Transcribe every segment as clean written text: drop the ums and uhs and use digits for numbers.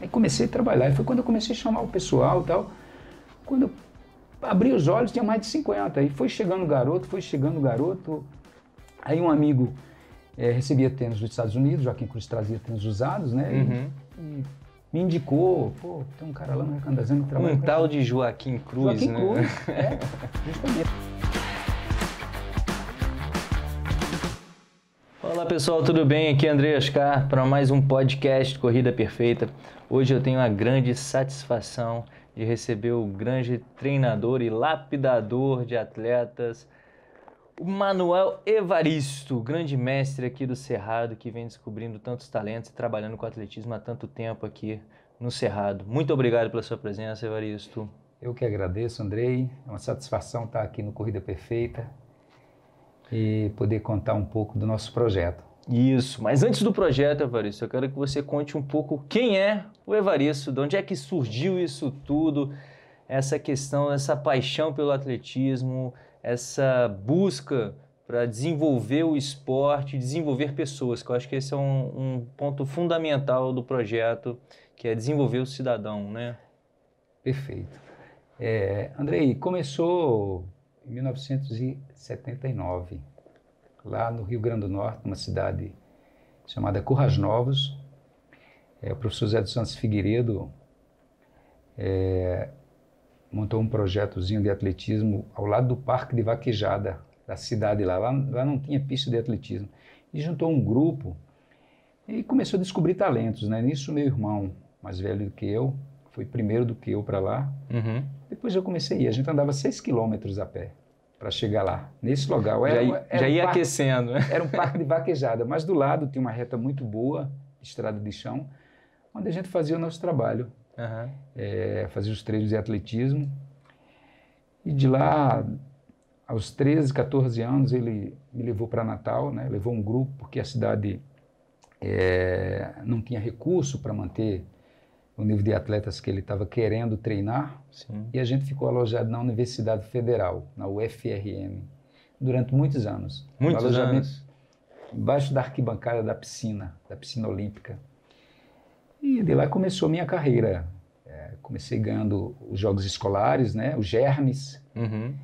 Aí comecei a trabalhar, e foi quando eu comecei a chamar o pessoal e tal. Quando eu abri os olhos, tinha mais de 50, aí foi chegando o garoto. Aí um amigo recebia tênis dos Estados Unidos, Joaquim Cruz trazia tênis usados, né? Uhum. E me indicou, pô, tem um cara lá no Recandazano que trabalha... Um tal de Joaquim Cruz, Joaquim né? Cruz, justamente. Olá pessoal, tudo bem? Aqui é André Ascar para mais um podcast Corrida Perfeita. Hoje eu tenho a grande satisfação de receber o grande treinador e lapidador de atletas, o Manuel Evaristo, grande mestre aqui do Cerrado, que vem descobrindo tantos talentos e trabalhando com atletismo há tanto tempo aqui no Cerrado. Muito obrigado pela sua presença, Evaristo. Eu que agradeço, Andrei. É uma satisfação estar aqui no Corrida Perfeita e poder contar um pouco do nosso projeto. Isso, mas antes do projeto, Evaristo, eu quero que você conte um pouco quem é o Evaristo, de onde é que surgiu isso tudo, essa questão, essa paixão pelo atletismo, essa busca para desenvolver o esporte, desenvolver pessoas, que eu acho que esse é um ponto fundamental do projeto, que é desenvolver o cidadão, né? Perfeito. Andrei, começou em 1979, lá no Rio Grande do Norte, numa cidade chamada Currais Novos. O professor Zé dos Santos Figueiredo montou um projetozinho de atletismo ao lado do Parque de Vaquejada da cidade lá não tinha pista de atletismo. E juntou um grupo e começou a descobrir talentos, né? Nisso meu irmão, mais velho do que eu, foi primeiro do que eu para lá. Uhum. Depois eu comecei a ir, a gente andava 6 quilômetros a pé para chegar lá, nesse lugar. Já ia aquecendo, né? Era um parque de vaquejada, mas do lado tinha uma reta muito boa, estrada de chão, onde a gente fazia o nosso trabalho. Uhum. Fazia os treinos de atletismo. E de lá, aos 13, 14 anos, ele me levou para Natal, né? Levou um grupo, porque a cidade não tinha recurso para manter o nível de atletas que ele estava querendo treinar. Sim. E a gente ficou alojado na Universidade Federal, na UFRN, durante muitos anos. Muitos anos? Embaixo da arquibancada da piscina olímpica. E de lá começou a minha carreira. Comecei ganhando os jogos escolares, né, os germes. Uhum.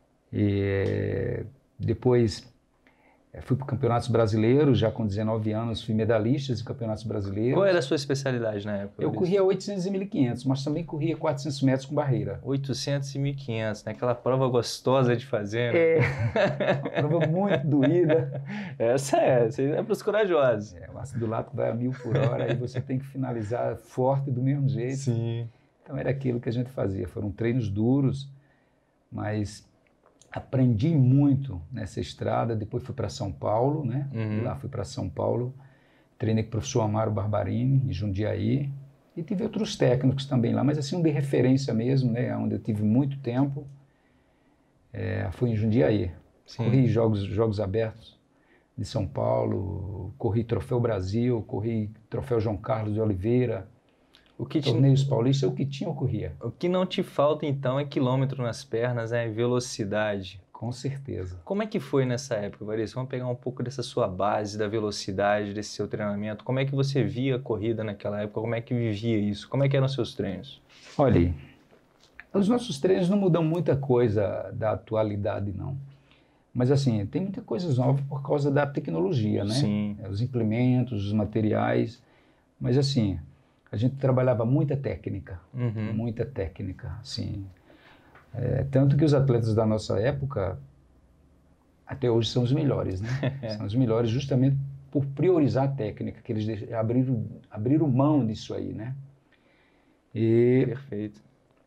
E depois fui para campeonatos brasileiros, já com 19 anos fui medalhista em campeonatos brasileiros. Qual era a sua especialidade na época? Eu corria 800 e 1.500, mas também corria 400 metros com barreira. 800 e 1.500, né? Aquela prova gostosa de fazer, né? Uma prova muito doída. Essa é para os corajosos. O ácido do lático vai a 1.000 por hora e você tem que finalizar forte do mesmo jeito. Sim. Então era aquilo que a gente fazia. Foram treinos duros, mas aprendi muito nessa estrada. Depois fui para São Paulo, né? Uhum. Lá fui para São Paulo, treinei com o professor Amaro Barbarini, em Jundiaí, e tive outros técnicos também lá, mas assim um de referência mesmo, né? Onde eu tive muito tempo, foi em Jundiaí. Sim. Corri jogos abertos de São Paulo, corri Troféu Brasil, corri Troféu João Carlos de Oliveira, torneios paulistas, o que tinha eu corria. O que não te falta então é quilômetro nas pernas, é velocidade. Com certeza. Como é que foi nessa época, Evaristo? Vamos pegar um pouco dessa sua base, da velocidade, desse seu treinamento. Como é que você via a corrida naquela época? Como é que vivia isso? Como é que eram os seus treinos? Olha, os nossos treinos não mudam muita coisa da atualidade, não. Mas assim, tem muita coisa nova por causa da tecnologia, né? Sim. Os implementos, os materiais. Mas assim, a gente trabalhava muita técnica, assim. Tanto que os atletas da nossa época, até hoje, são os melhores, né? São os melhores justamente por priorizar a técnica, que eles abriram mão disso aí, né? Perfeito.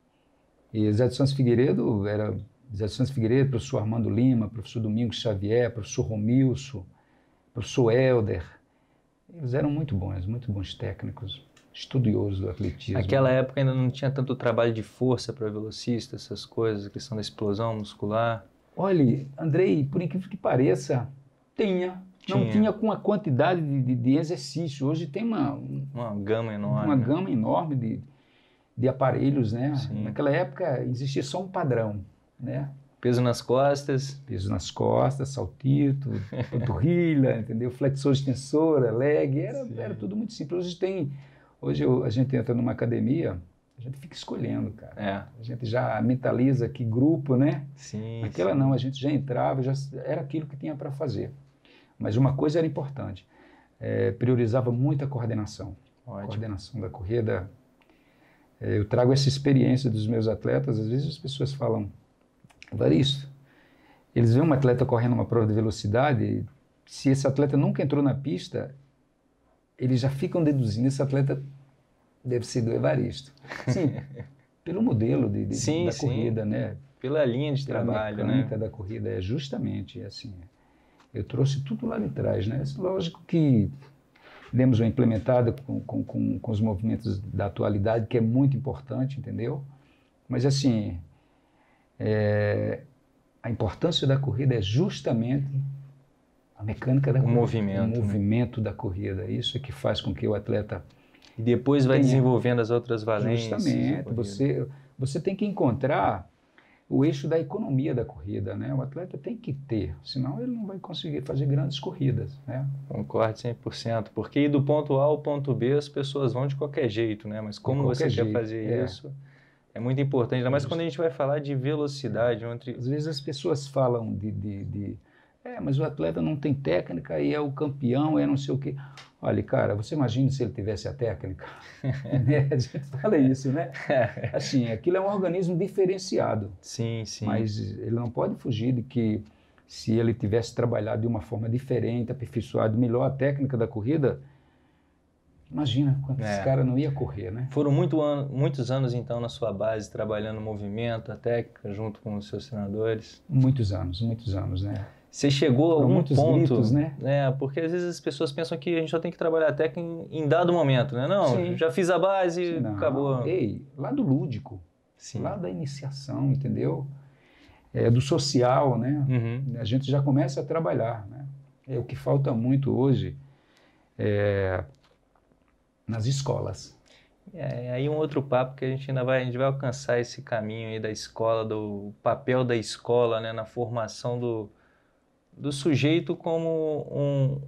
E Zé dos Santos Figueiredo, professor Armando Lima, professor Domingos Xavier, professor Romilson, professor Helder. Eles eram muito bons técnicos, estudiosos do atletismo. Naquela época ainda não tinha tanto trabalho de força para velocista, essas coisas, a questão da explosão muscular. Olha, Andrei, por incrível que pareça, não tinha com a quantidade de exercício. Hoje tem uma gama enorme. Uma gama enorme de aparelhos, né? Sim. Naquela época existia só um padrão, né? Peso nas costas. Peso nas costas, saltito, panturrilha, entendeu? Flexor, extensora, leg, era tudo muito simples. Hoje tem Hoje a gente entra numa academia, a gente fica escolhendo, cara. É. A gente já mentaliza que grupo, né? Sim, Naquela sim. não, a gente já entrava, já era aquilo que tinha para fazer. Mas uma coisa era importante, priorizava muito a coordenação. Ótimo. Coordenação da corrida. Eu trago essa experiência dos meus atletas, às vezes as pessoas falam, Evaristo, eles veem um atleta correndo uma prova de velocidade, se esse atleta nunca entrou na pista, eles já ficam deduzindo, esse atleta deve ser do Evaristo. Sim, pelo modelo Sim, da sim. corrida, né? Pela linha de Pela trabalho, mecânica né? da corrida, é justamente assim. Eu trouxe tudo lá de trás, né? Lógico que demos uma implementada com os movimentos da atualidade, que é muito importante, entendeu? Mas assim, a importância da corrida é justamente a mecânica da corrida, movimento, o movimento da corrida. Isso é que faz com que o atleta E depois vai desenvolvendo as outras valências. justamente, você tem que encontrar o eixo da economia da corrida, né? O atleta tem que ter, senão ele não vai conseguir fazer grandes corridas, né? Concordo 100%, porque ir do ponto A ao ponto B as pessoas vão de qualquer jeito, né? Mas como você quer fazer isso, é muito importante, ainda mais quando a gente vai falar de velocidade. Às vezes as pessoas falam mas o atleta não tem técnica e é o campeão, é não sei o quê. Olha, cara, você imagina se ele tivesse a técnica? A gente fala isso, né? Assim, aquilo é um organismo diferenciado. Sim, sim. Mas ele não pode fugir de que se ele tivesse trabalhado de uma forma diferente, aperfeiçoado melhor a técnica da corrida, imagina quanto esse cara não ia correr, né? Foram muitos anos, então, na sua base, trabalhando o movimento, a técnica, junto com os seus treinadores? Muitos anos, né? Você chegou a algum ponto, gritos, né? Porque às vezes as pessoas pensam que a gente só tem que trabalhar a técnica em dado momento, né? Não, Sim. já fiz a base, acabou. Ei, lá do lúdico, Sim. lá da iniciação, entendeu? Do social, né? Uhum. A gente já começa a trabalhar, né? O que falta muito hoje nas escolas. Aí um outro papo que a gente vai alcançar esse caminho aí da escola, do papel da escola, né, na formação do sujeito como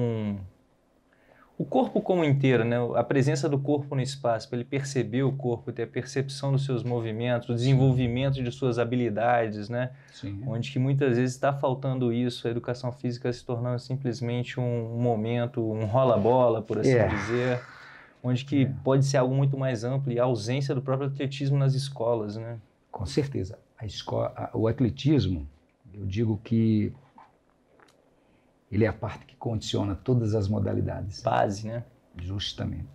o corpo como inteiro, né? A presença do corpo no espaço, para ele perceber o corpo, ter a percepção dos seus movimentos, o desenvolvimento de suas habilidades, né? Sim. Onde que muitas vezes está faltando isso, a educação física se tornando simplesmente um momento, um rola-bola, por assim dizer, onde que pode ser algo muito mais amplo e a ausência do próprio atletismo nas escolas, né? Com certeza. O atletismo, eu digo que ele é a parte que condiciona todas as modalidades. Base, né? Justamente.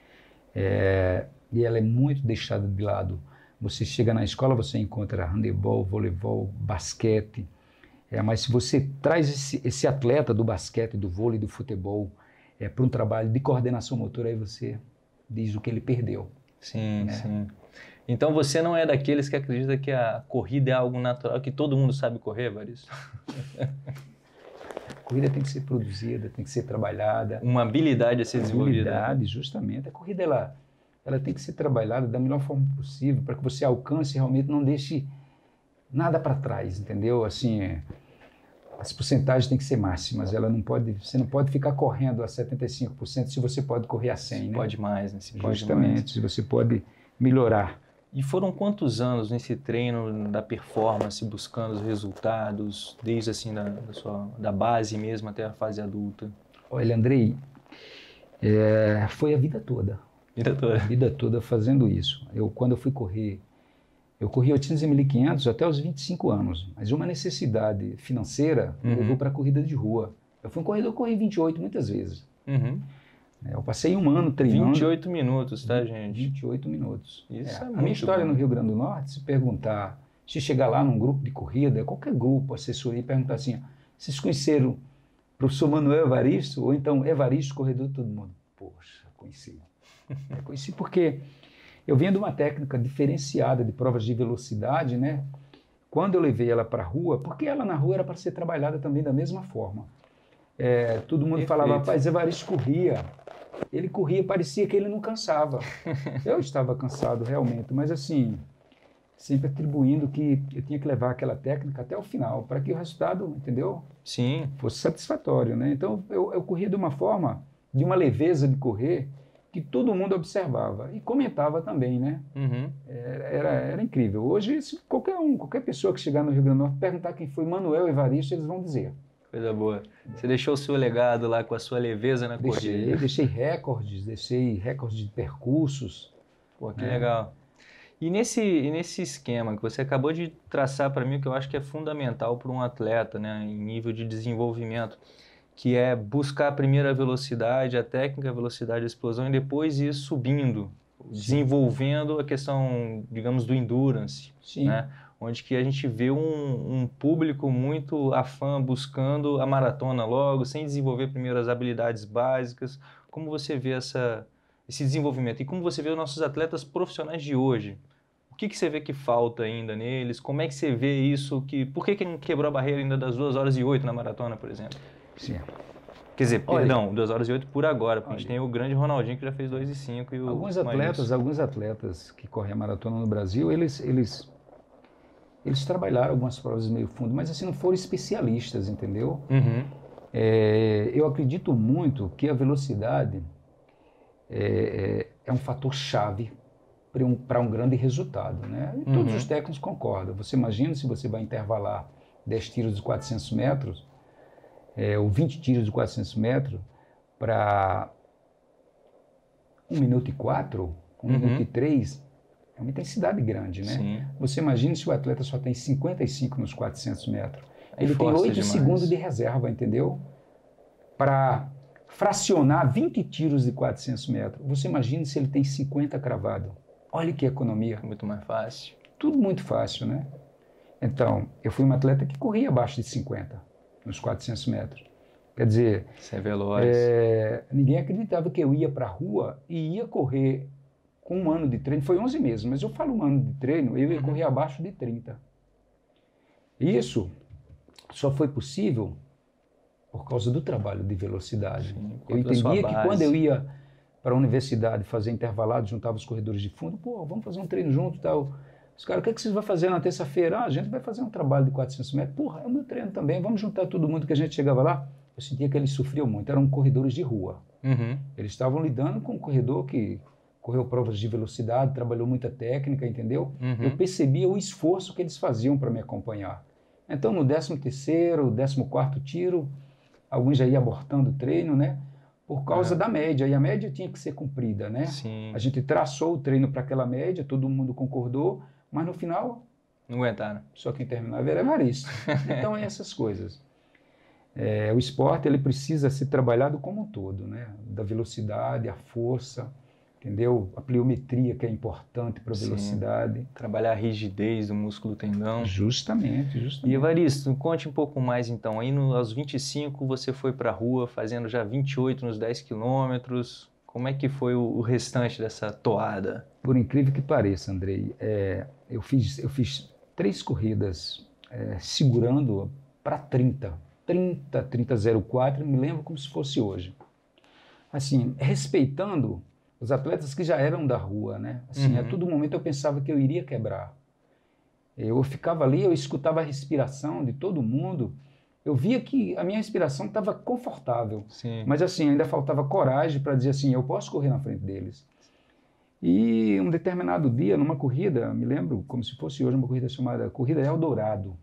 E ela é muito deixada de lado. Você chega na escola, você encontra handebol, voleibol, basquete. Mas se você traz esse atleta do basquete, do vôlei, do futebol, para um trabalho de coordenação motora, aí você diz o que ele perdeu. Sim, né? Sim. Então você não é daqueles que acredita que a corrida é algo natural, que todo mundo sabe correr, Evaristo? A corrida tem que ser produzida, tem que ser trabalhada. Uma habilidade a ser desenvolvida. Habilidade, justamente. A corrida, ela tem que ser trabalhada da melhor forma possível, para que você alcance e realmente não deixe nada para trás, entendeu? Assim, as porcentagens têm que ser máximas. Você não pode ficar correndo a 75% se você pode correr a 100%. né? Pode mais, né? Justamente, se você pode melhorar. E foram quantos anos nesse treino da performance, buscando os resultados, desde assim da base mesmo até a fase adulta? Olha, Andrei, foi a vida toda. A vida toda fazendo isso. Quando eu fui correr, eu corri 800 e 1.500 até os 25 anos, mas uma necessidade financeira me levou para a corrida de rua. Eu fui um corredor, corri 28 muitas vezes. Eu passei um ano treinando. 28 minutos, tá, gente? 28 minutos. Isso é a minha história no Rio Grande do Norte, se perguntar, se chegar lá num grupo de corrida, qualquer grupo, assessoria, e perguntar assim, vocês conheceram o professor Manuel Evaristo? Ou então Evaristo, corredor, todo mundo? Poxa, conheci. Conheci porque eu vinha de uma técnica diferenciada de provas de velocidade, né? Quando eu levei ela para a rua, porque ela na rua era para ser trabalhada também da mesma forma. Todo mundo falava, rapaz, Evaristo corria. Ele corria, parecia que ele não cansava. Eu estava cansado realmente, mas assim, sempre atribuindo que eu tinha que levar aquela técnica até o final, para que o resultado, entendeu? Sim. Fosse satisfatório, né? Então eu corria de uma forma, de uma leveza de correr, que todo mundo observava e comentava também, né? Uhum. Era incrível. Hoje, se qualquer pessoa que chegar no Rio Grande do Norte perguntar quem foi Manuel Evaristo, eles vão dizer. Coisa boa. Você deixou o seu legado lá com a sua leveza na corrida. Deixei recordes de percursos. Pô, que legal. E nesse esquema que você acabou de traçar para mim, que eu acho que é fundamental para um atleta, né, em nível de desenvolvimento, que é buscar primeiro a velocidade, a técnica, a velocidade, a explosão, e depois ir subindo, desenvolvendo a questão, digamos, do endurance, né? Onde que a gente vê um público muito afã buscando a maratona logo, sem desenvolver primeiro as habilidades básicas. Como você vê esse desenvolvimento? E como você vê os nossos atletas profissionais de hoje? O que você vê que falta ainda neles? Como é que você vê isso? Por que não quebrou a barreira ainda das 2h08 na maratona, por exemplo? Sim. Quer dizer, perdão, 2h08 por agora, porque a gente tem o grande Ronaldinho que já fez 2h05 e o alguns atletas que correm a maratona no Brasil, eles trabalharam algumas provas de meio fundo, mas assim não foram especialistas, entendeu? Uhum. Eu acredito muito que a velocidade é um fator chave para um grande resultado, né? E todos os técnicos concordam. Você imagina se você vai intervalar 10 tiros de 400 metros, ou 20 tiros de 400 metros para 1 minuto e 4, 1 minuto e 3, é uma intensidade grande, né? Sim. Você imagina se o atleta só tem 55 nos 400 metros. Ele tem 8 demais. segundos de reserva, entendeu? Para fracionar 20 tiros de 400 metros. Você imagina se ele tem 50 cravado. Olha que economia. Muito mais fácil. Tudo muito fácil, né? Então, eu fui um atleta que corria abaixo de 50 nos 400 metros. Quer dizer, você é veloz. Ninguém acreditava que eu ia para a rua e ia correr com 1 ano de treino. Foi 11 meses, mas eu falo 1 ano de treino, eu ia correr abaixo de 30. Isso só foi possível por causa do trabalho de velocidade. Sim, eu entendia que quando eu ia para a universidade fazer intervalado, juntava os corredores de fundo, vamos fazer um treino junto e tal. Os caras, o que vocês vão fazer na terça-feira? A gente vai fazer um trabalho de 400 metros. É o meu treino também, vamos juntar todo mundo que a gente chegava lá. Eu sentia que eles sofriam muito, eram corredores de rua. Eles estavam lidando com um corredor que correu provas de velocidade, trabalhou muita técnica, entendeu? Eu percebia o esforço que eles faziam para me acompanhar. Então, no 13º, 14º tiro, alguns já iam abortando o treino, né? Por causa da média, e a média tinha que ser cumprida, né? Sim. A gente traçou o treino para aquela média, todo mundo concordou, mas no final... Não aguentaram. Só quem terminava era Evaristo. Então, é essas coisas. O esporte, ele precisa ser trabalhado como um todo, né? Da velocidade, a força, entendeu? A pliometria, que é importante para a velocidade. Trabalhar a rigidez do músculo tendão. Justamente. E Evaristo, conte um pouco mais então. Aí aos 25 você foi para a rua, fazendo já 28 nos 10 quilômetros. Como é que foi o restante dessa toada? Por incrível que pareça, Andrei, eu fiz 3 corridas segurando para 30:04, me lembro como se fosse hoje. Assim, respeitando os atletas que já eram da rua, né? Assim, a todo momento eu pensava que eu iria quebrar. Eu ficava ali, eu escutava a respiração de todo mundo, eu via que a minha respiração estava confortável. Sim. Mas assim, ainda faltava coragem para dizer assim, eu posso correr na frente deles. E um determinado dia, numa corrida, me lembro como se fosse hoje, uma corrida chamada Corrida Eldorado.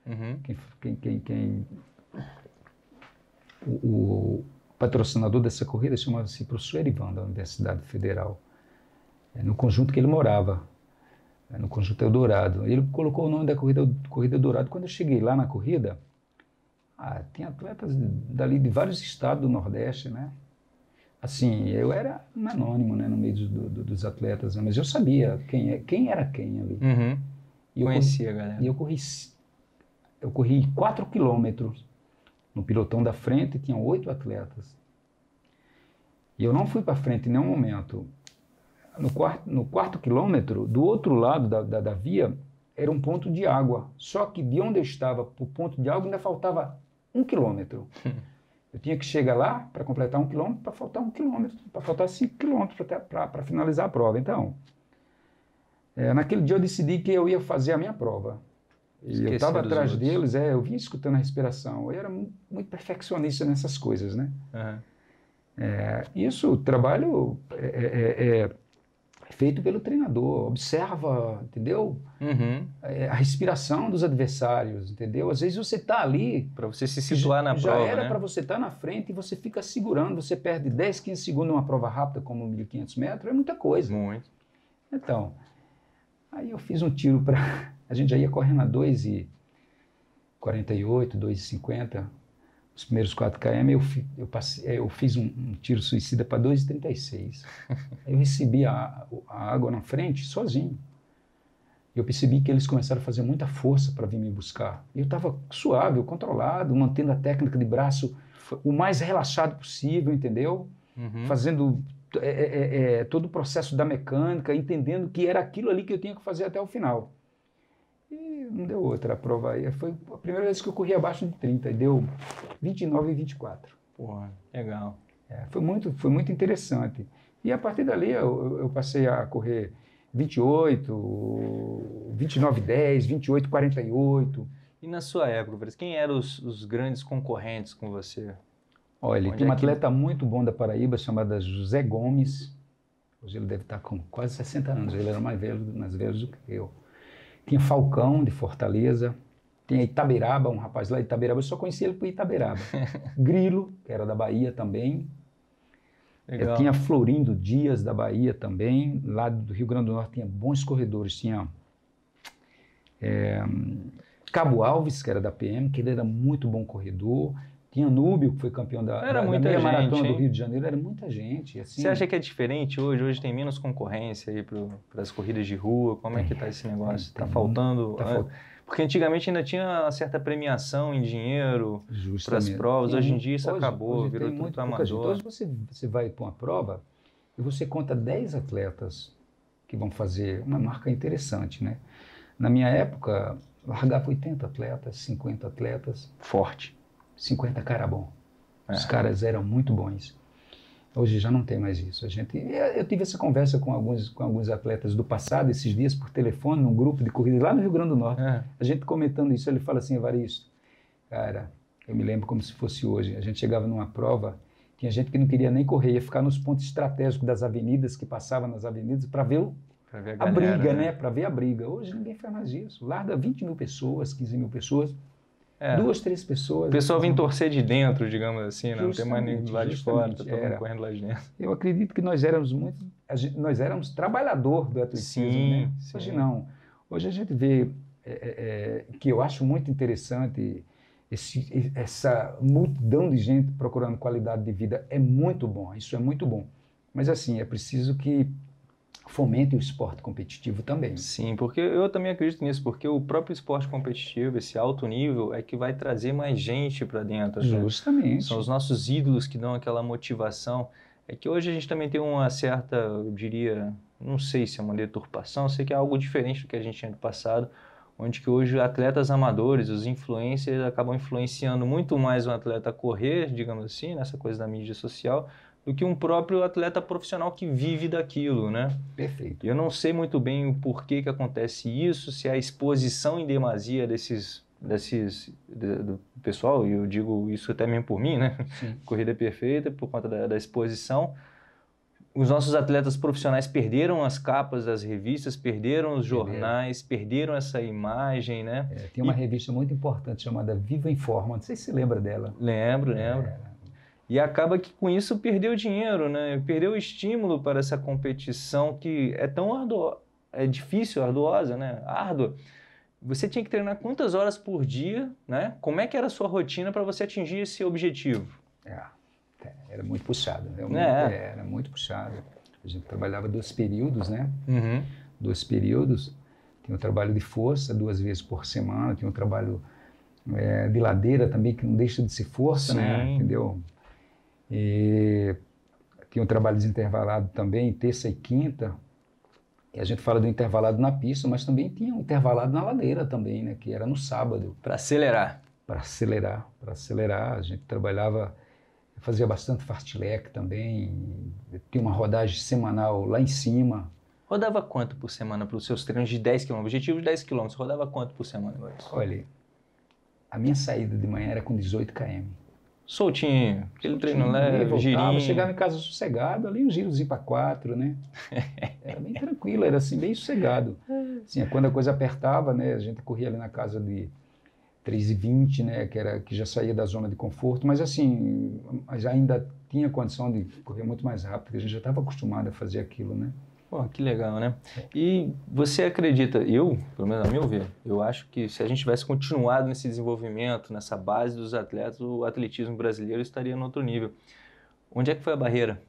O patrocinador dessa corrida chamava-se professor Erivan, da Universidade Federal, no conjunto que ele morava, no conjunto Eldorado. Ele colocou o nome da Corrida Eldorado. Quando eu cheguei lá na corrida, tinha atletas dali de vários estados do Nordeste, né? Assim, eu era um anônimo, né, no meio dos atletas, né? Mas eu sabia quem era quem ali. E conhecia a galera. E eu corri 4 quilômetros. No pilotão da frente tinham 8 atletas. E eu não fui para frente em nenhum momento. No quarto quilômetro, do outro lado da via, era um ponto de água. Só que de onde eu estava para o ponto de água ainda faltava 1 quilômetro. Eu tinha que chegar lá para completar 1 quilômetro, para faltar 1 quilômetro, para faltar 5 quilômetros para finalizar a prova. Então, naquele dia eu decidi que eu ia fazer a minha prova. E eu estava atrás deles, eu vinha escutando a respiração. Eu era muito perfeccionista nessas coisas, né? Isso, o trabalho é feito pelo treinador, observa, entendeu? Uhum. A respiração dos adversários, entendeu? Às vezes você está ali... Para você se situar na já prova, era né? para você estar na frente e você fica segurando, você perde 10, 15 segundos numa prova rápida como 1.500 metros, é muita coisa. Muito. Então, aí eu fiz um tiro para... A gente já ia correndo a 2,48, 2,50, os primeiros 4 km, eu fiz um tiro suicida para 2,36. Aí eu recebi a água na frente sozinho. Eu percebi que eles começaram a fazer muita força para vir me buscar. E eu estava suave, controlado, mantendo a técnica de braço o mais relaxado possível, entendeu? Uhum. Fazendo todo o processo da mecânica, entendendo que era aquilo ali que eu tinha que fazer até o final. E não deu outra. A prova aí foi a primeira vez que eu corri abaixo de 30, e deu 29 e 24. Porra, legal. Foi muito interessante. E a partir dali eu passei a correr 28, 29, 10, 28, 48. E na sua época, Fred, quem eram os grandes concorrentes com você? Olha, tem um atleta muito bom da Paraíba chamado José Gomes. Hoje ele deve estar com quase 60 anos, ele era mais velho do que eu. Tinha Falcão, de Fortaleza. Tinha Itaberaba, um rapaz lá de Itaberaba, eu só conhecia ele por Itaberaba. Grilo, que era da Bahia também. Legal. Tinha Florindo Dias, da Bahia também. Lá do Rio Grande do Norte tinha bons corredores. Tinha Cabo Alves, que era da PM, que ele era muito bom corredor. Tinha Núbio, que foi campeão da meia maratona do Rio de Janeiro. Era muita gente. Assim. Você acha que é diferente hoje? Hoje tem menos concorrência aí para as corridas de rua? Como é que está esse negócio? Está faltando... Porque antigamente ainda tinha uma certa premiação em dinheiro para as provas. Hoje em dia isso acabou, virou tudo para amador. Hoje você vai para uma prova e você conta 10 atletas que vão fazer uma marca interessante, né? Na minha época, largava 80 atletas, 50 atletas. Forte. 50 cara bom. Os caras eram muito bons. Hoje já não tem mais isso. Eu tive essa conversa com alguns atletas do passado, esses dias, por telefone, num grupo de corrida lá no Rio Grande do Norte. A gente comentando isso, ele fala assim, Evaristo, cara, eu me lembro como se fosse hoje. A gente chegava numa prova, tinha gente que não queria nem correr, ia ficar nos pontos estratégicos das avenidas, que passava nas avenidas, para ver a briga, né? Para ver a briga. Hoje ninguém faz mais isso. Larga 20 mil pessoas, 15 mil pessoas, 2, 3 pessoas. O pessoal vem torcer de dentro, digamos assim, não tem mais ninguém lá de fora, tá todo mundo correndo lá de dentro. Eu acredito que nós éramos trabalhador do atletismo, né? Sim. Hoje não. Hoje a gente vê que eu acho muito interessante essa multidão de gente procurando qualidade de vida. É muito bom, isso é muito bom. Mas assim, é preciso que fomente o esporte competitivo também. Sim, porque eu também acredito nisso, porque o próprio esporte competitivo, esse alto nível, é que vai trazer mais gente para dentro. Justamente. Né? São os nossos ídolos que dão aquela motivação. É que hoje a gente também tem uma certa, eu diria, não sei se é uma deturpação, sei que é algo diferente do que a gente tinha no passado, onde que hoje atletas amadores, os influencers, acabam influenciando muito mais um atleta a correr, digamos assim, nessa coisa da mídia social, do que um próprio atleta profissional que vive daquilo, né? Perfeito. Eu não sei muito bem o porquê que acontece isso, se é a exposição em demasia do pessoal, e eu digo isso até mesmo por mim, né? Sim. Corrida perfeita, por conta da exposição. Os nossos atletas profissionais perderam as capas das revistas, perderam os jornais, perderam essa imagem, né? Tem uma revista muito importante chamada Viva Informa, não sei se você lembra dela. Lembro. E acaba que com isso perdeu dinheiro, né? Perdeu o estímulo para essa competição que é tão difícil, arduosa, né? Árdua. Você tinha que treinar quantas horas por dia, né? Como é que era a sua rotina para você atingir esse objetivo? Era muito puxado, era muito puxado. A gente trabalhava 2 períodos, né? 2 períodos. Tinha um trabalho de força 2 vezes por semana, tinha um trabalho de ladeira também, que não deixa de ser força, né? Entendeu? E tinha um trabalho desintervalado também, terça e quinta. E a gente fala do intervalado na pista, mas também tinha um intervalado na ladeira também, né? Que era no sábado. Para acelerar. Para acelerar. A gente trabalhava, fazia bastante fartlek também. Tinha uma rodagem semanal lá em cima. Rodava quanto por semana para os seus treinos de 10 km? Objetivo de 10 km. Rodava quanto por semana? Olha, a minha saída de manhã era com 18 km. soltinho, aquele treino Soltinho, leve, voltava, girinho. chegava em casa sossegado, ali um girozinho para 4, né? Era bem tranquilo, era assim, bem sossegado. Assim, quando a coisa apertava, né, a gente corria ali na casa de 3h20, né, que já saía da zona de conforto, mas assim, mas ainda tinha condição de correr muito mais rápido, porque a gente já estava acostumado a fazer aquilo, né? Pô, que legal, né? E você acredita, pelo menos a meu ver, eu acho que se a gente tivesse continuado nesse desenvolvimento, nessa base dos atletas, o atletismo brasileiro estaria no outro nível. Onde é que foi a barreira?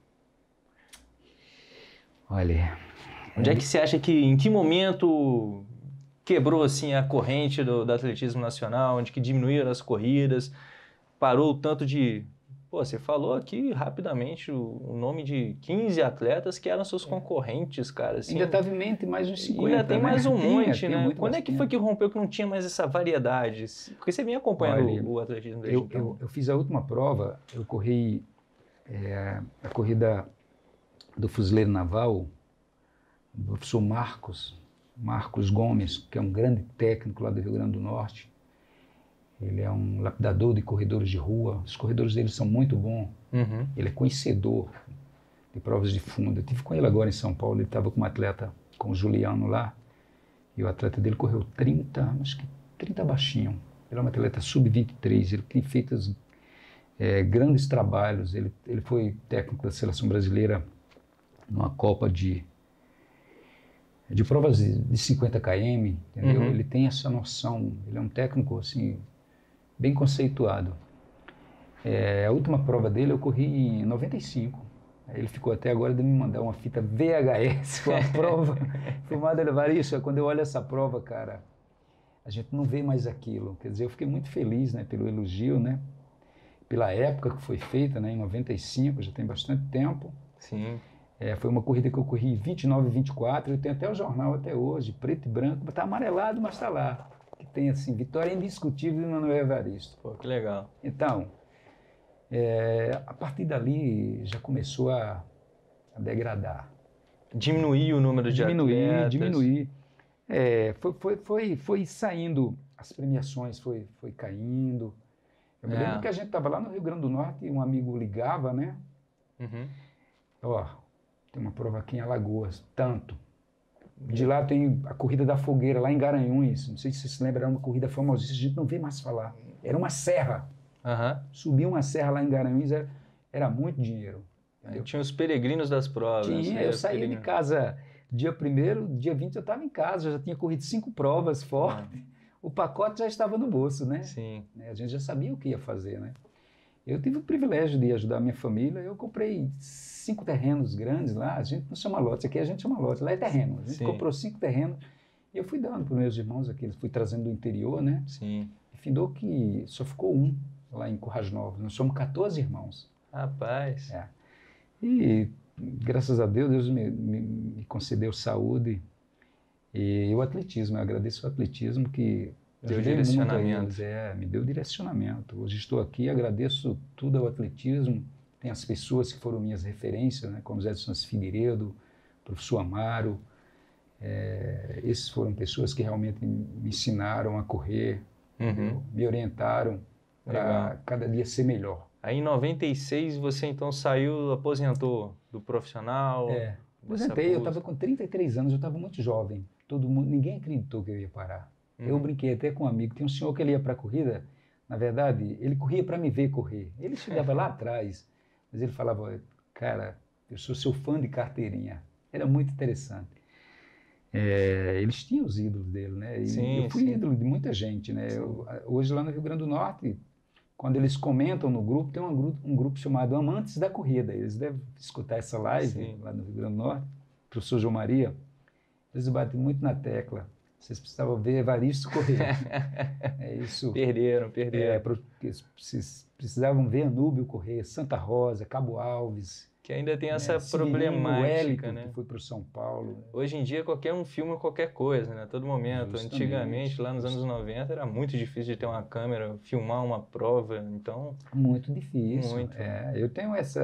Olha, Onde é que você acha que, em que momento quebrou assim a corrente do atletismo nacional, onde que diminuíram as corridas, parou o tanto de... Pô, você falou aqui rapidamente o nome de 15 atletas que eram seus concorrentes, cara. Assim, ainda estava em mente mais uns 50, ainda tem mais um monte, tinha né? muito Quando é que foi bastante. que rompeu que não tinha mais essa variedade? Porque você vinha acompanhando Olha, o atletismo desde então. eu fiz a última prova, eu corri a corrida do fuzileiro naval, do professor Marcos Gomes, que é um grande técnico lá do Rio Grande do Norte. Ele é um lapidador de corredores de rua. Os corredores dele são muito bons. Uhum. Ele é conhecedor de provas de fundo. Eu estive com ele agora em São Paulo. Ele estava com um atleta, com o Juliano lá. E o atleta dele correu 30, acho que 30 baixinho. Ele é um atleta sub-23. Ele tem feito grandes trabalhos. Ele foi técnico da seleção brasileira numa Copa de provas de 50 km, entendeu? Ele tem essa noção. Ele é um técnico, assim, bem conceituado. A última prova dele eu corri em 95. Ele ficou até agora de me mandar uma fita VHS com a prova filmada. Isso, quando eu olho essa prova, cara, a gente não vê mais aquilo. Quer dizer, eu fiquei muito feliz, né, pelo elogio, né, pela época que foi feita, né, em 95, já tem bastante tempo. Sim. Foi uma corrida que eu corri 29 e 24, eu tenho até o jornal até hoje, preto e branco, está amarelado, mas está lá. Que tem assim, vitória indiscutível de Manuel Evaristo. Pô, que legal. Então, a partir dali já começou a degradar. Diminuir o número de atletas. Diminuir. Foi saindo, as premiações foi caindo. Eu me lembro que a gente estava lá no Rio Grande do Norte e um amigo ligava, né? Uhum. Ó, tem uma prova aqui em Alagoas, tanto. De lá tem a Corrida da Fogueira, lá em Garanhuns. Não sei se você se lembra, era uma corrida famosíssima, a gente não vê mais falar. Era uma serra. Subir uma serra lá em Garanhuns era muito dinheiro. Tinha os peregrinos das provas. Tinha, eu saía de casa dia 1º, dia 20 eu estava em casa, eu já tinha corrido 5 provas fortes. O pacote já estava no bolso, né? Sim. A gente já sabia o que ia fazer, né? Eu tive o privilégio de ajudar a minha família, eu comprei 5 terrenos grandes lá, a gente não chama lote, aqui a gente chama lote, lá é terreno. A gente comprou 5 terrenos e eu fui dando para os meus irmãos aqui, fui trazendo do interior, né? Sim. E findou que só ficou um lá em Currais Novos, nós somos 14 irmãos. Rapaz. E graças a Deus me concedeu saúde e o atletismo, eu agradeço o atletismo que deu direcionamento. Me deu direcionamento. Hoje estou aqui, agradeço tudo ao atletismo. Tem as pessoas que foram minhas referências, né, como Zé de Santos Figueiredo, professor Amaro. Esses foram pessoas que realmente me ensinaram a correr, me orientaram para cada dia ser melhor. Aí em 96 você então aposentou do profissional? Aposentei, eu estava com 33 anos, eu estava muito jovem. Ninguém acreditou que eu ia parar. Eu brinquei até com um amigo, tem um senhor que ele ia para a corrida, na verdade, ele corria para me ver correr. Ele chegava lá atrás, mas ele falava, cara, eu sou seu fã de carteirinha. Era muito interessante. Eles tinham os ídolos dele, né? E eu fui ídolo de muita gente, né? Hoje lá no Rio Grande do Norte, quando eles comentam no grupo, tem um grupo chamado Amantes da Corrida. Eles devem escutar essa live lá no Rio Grande do Norte, professor João Maria. Eles batem muito na tecla. Vocês precisavam ver Evaristo correr. Isso. Perderam. Vocês precisavam ver Anúbio correr, Santa Rosa, Cabo Alves. Que ainda tem essa problemática, Wellington, né? Que foi para o São Paulo. Hoje em dia qualquer um filma qualquer coisa, né? A todo momento. Justamente. Antigamente, lá nos anos 90, era muito difícil de ter uma câmera, filmar uma prova, então... Muito difícil. Muito. Eu tenho essa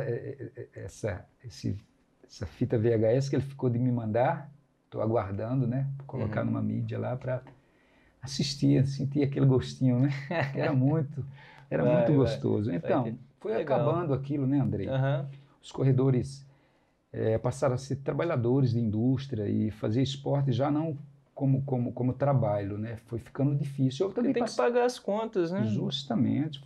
fita VHS que ele ficou de me mandar, estou aguardando, né? Colocar numa mídia lá para assistir, sentir aquele gostinho, né? Era muito gostoso. Então, foi Legal. acabando aquilo, né, Andrei? Aham. Os corredores passaram a ser trabalhadores de indústria e fazer esporte já não como trabalho, né? Foi ficando difícil. Eu Porque também tem que pagar as contas, né? Justamente,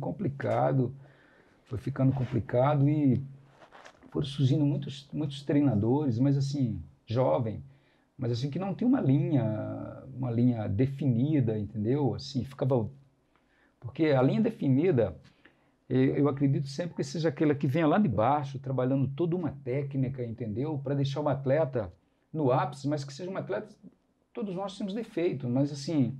foi ficando complicado e foram surgindo muitos treinadores, mas assim, jovem, mas assim que não tem uma linha definida, entendeu? Assim, ficava porque a linha definida, eu acredito sempre que seja aquela que venha lá de baixo, trabalhando toda uma técnica, entendeu? Para deixar o atleta no ápice, mas que seja um atleta, todos nós temos defeito, mas assim,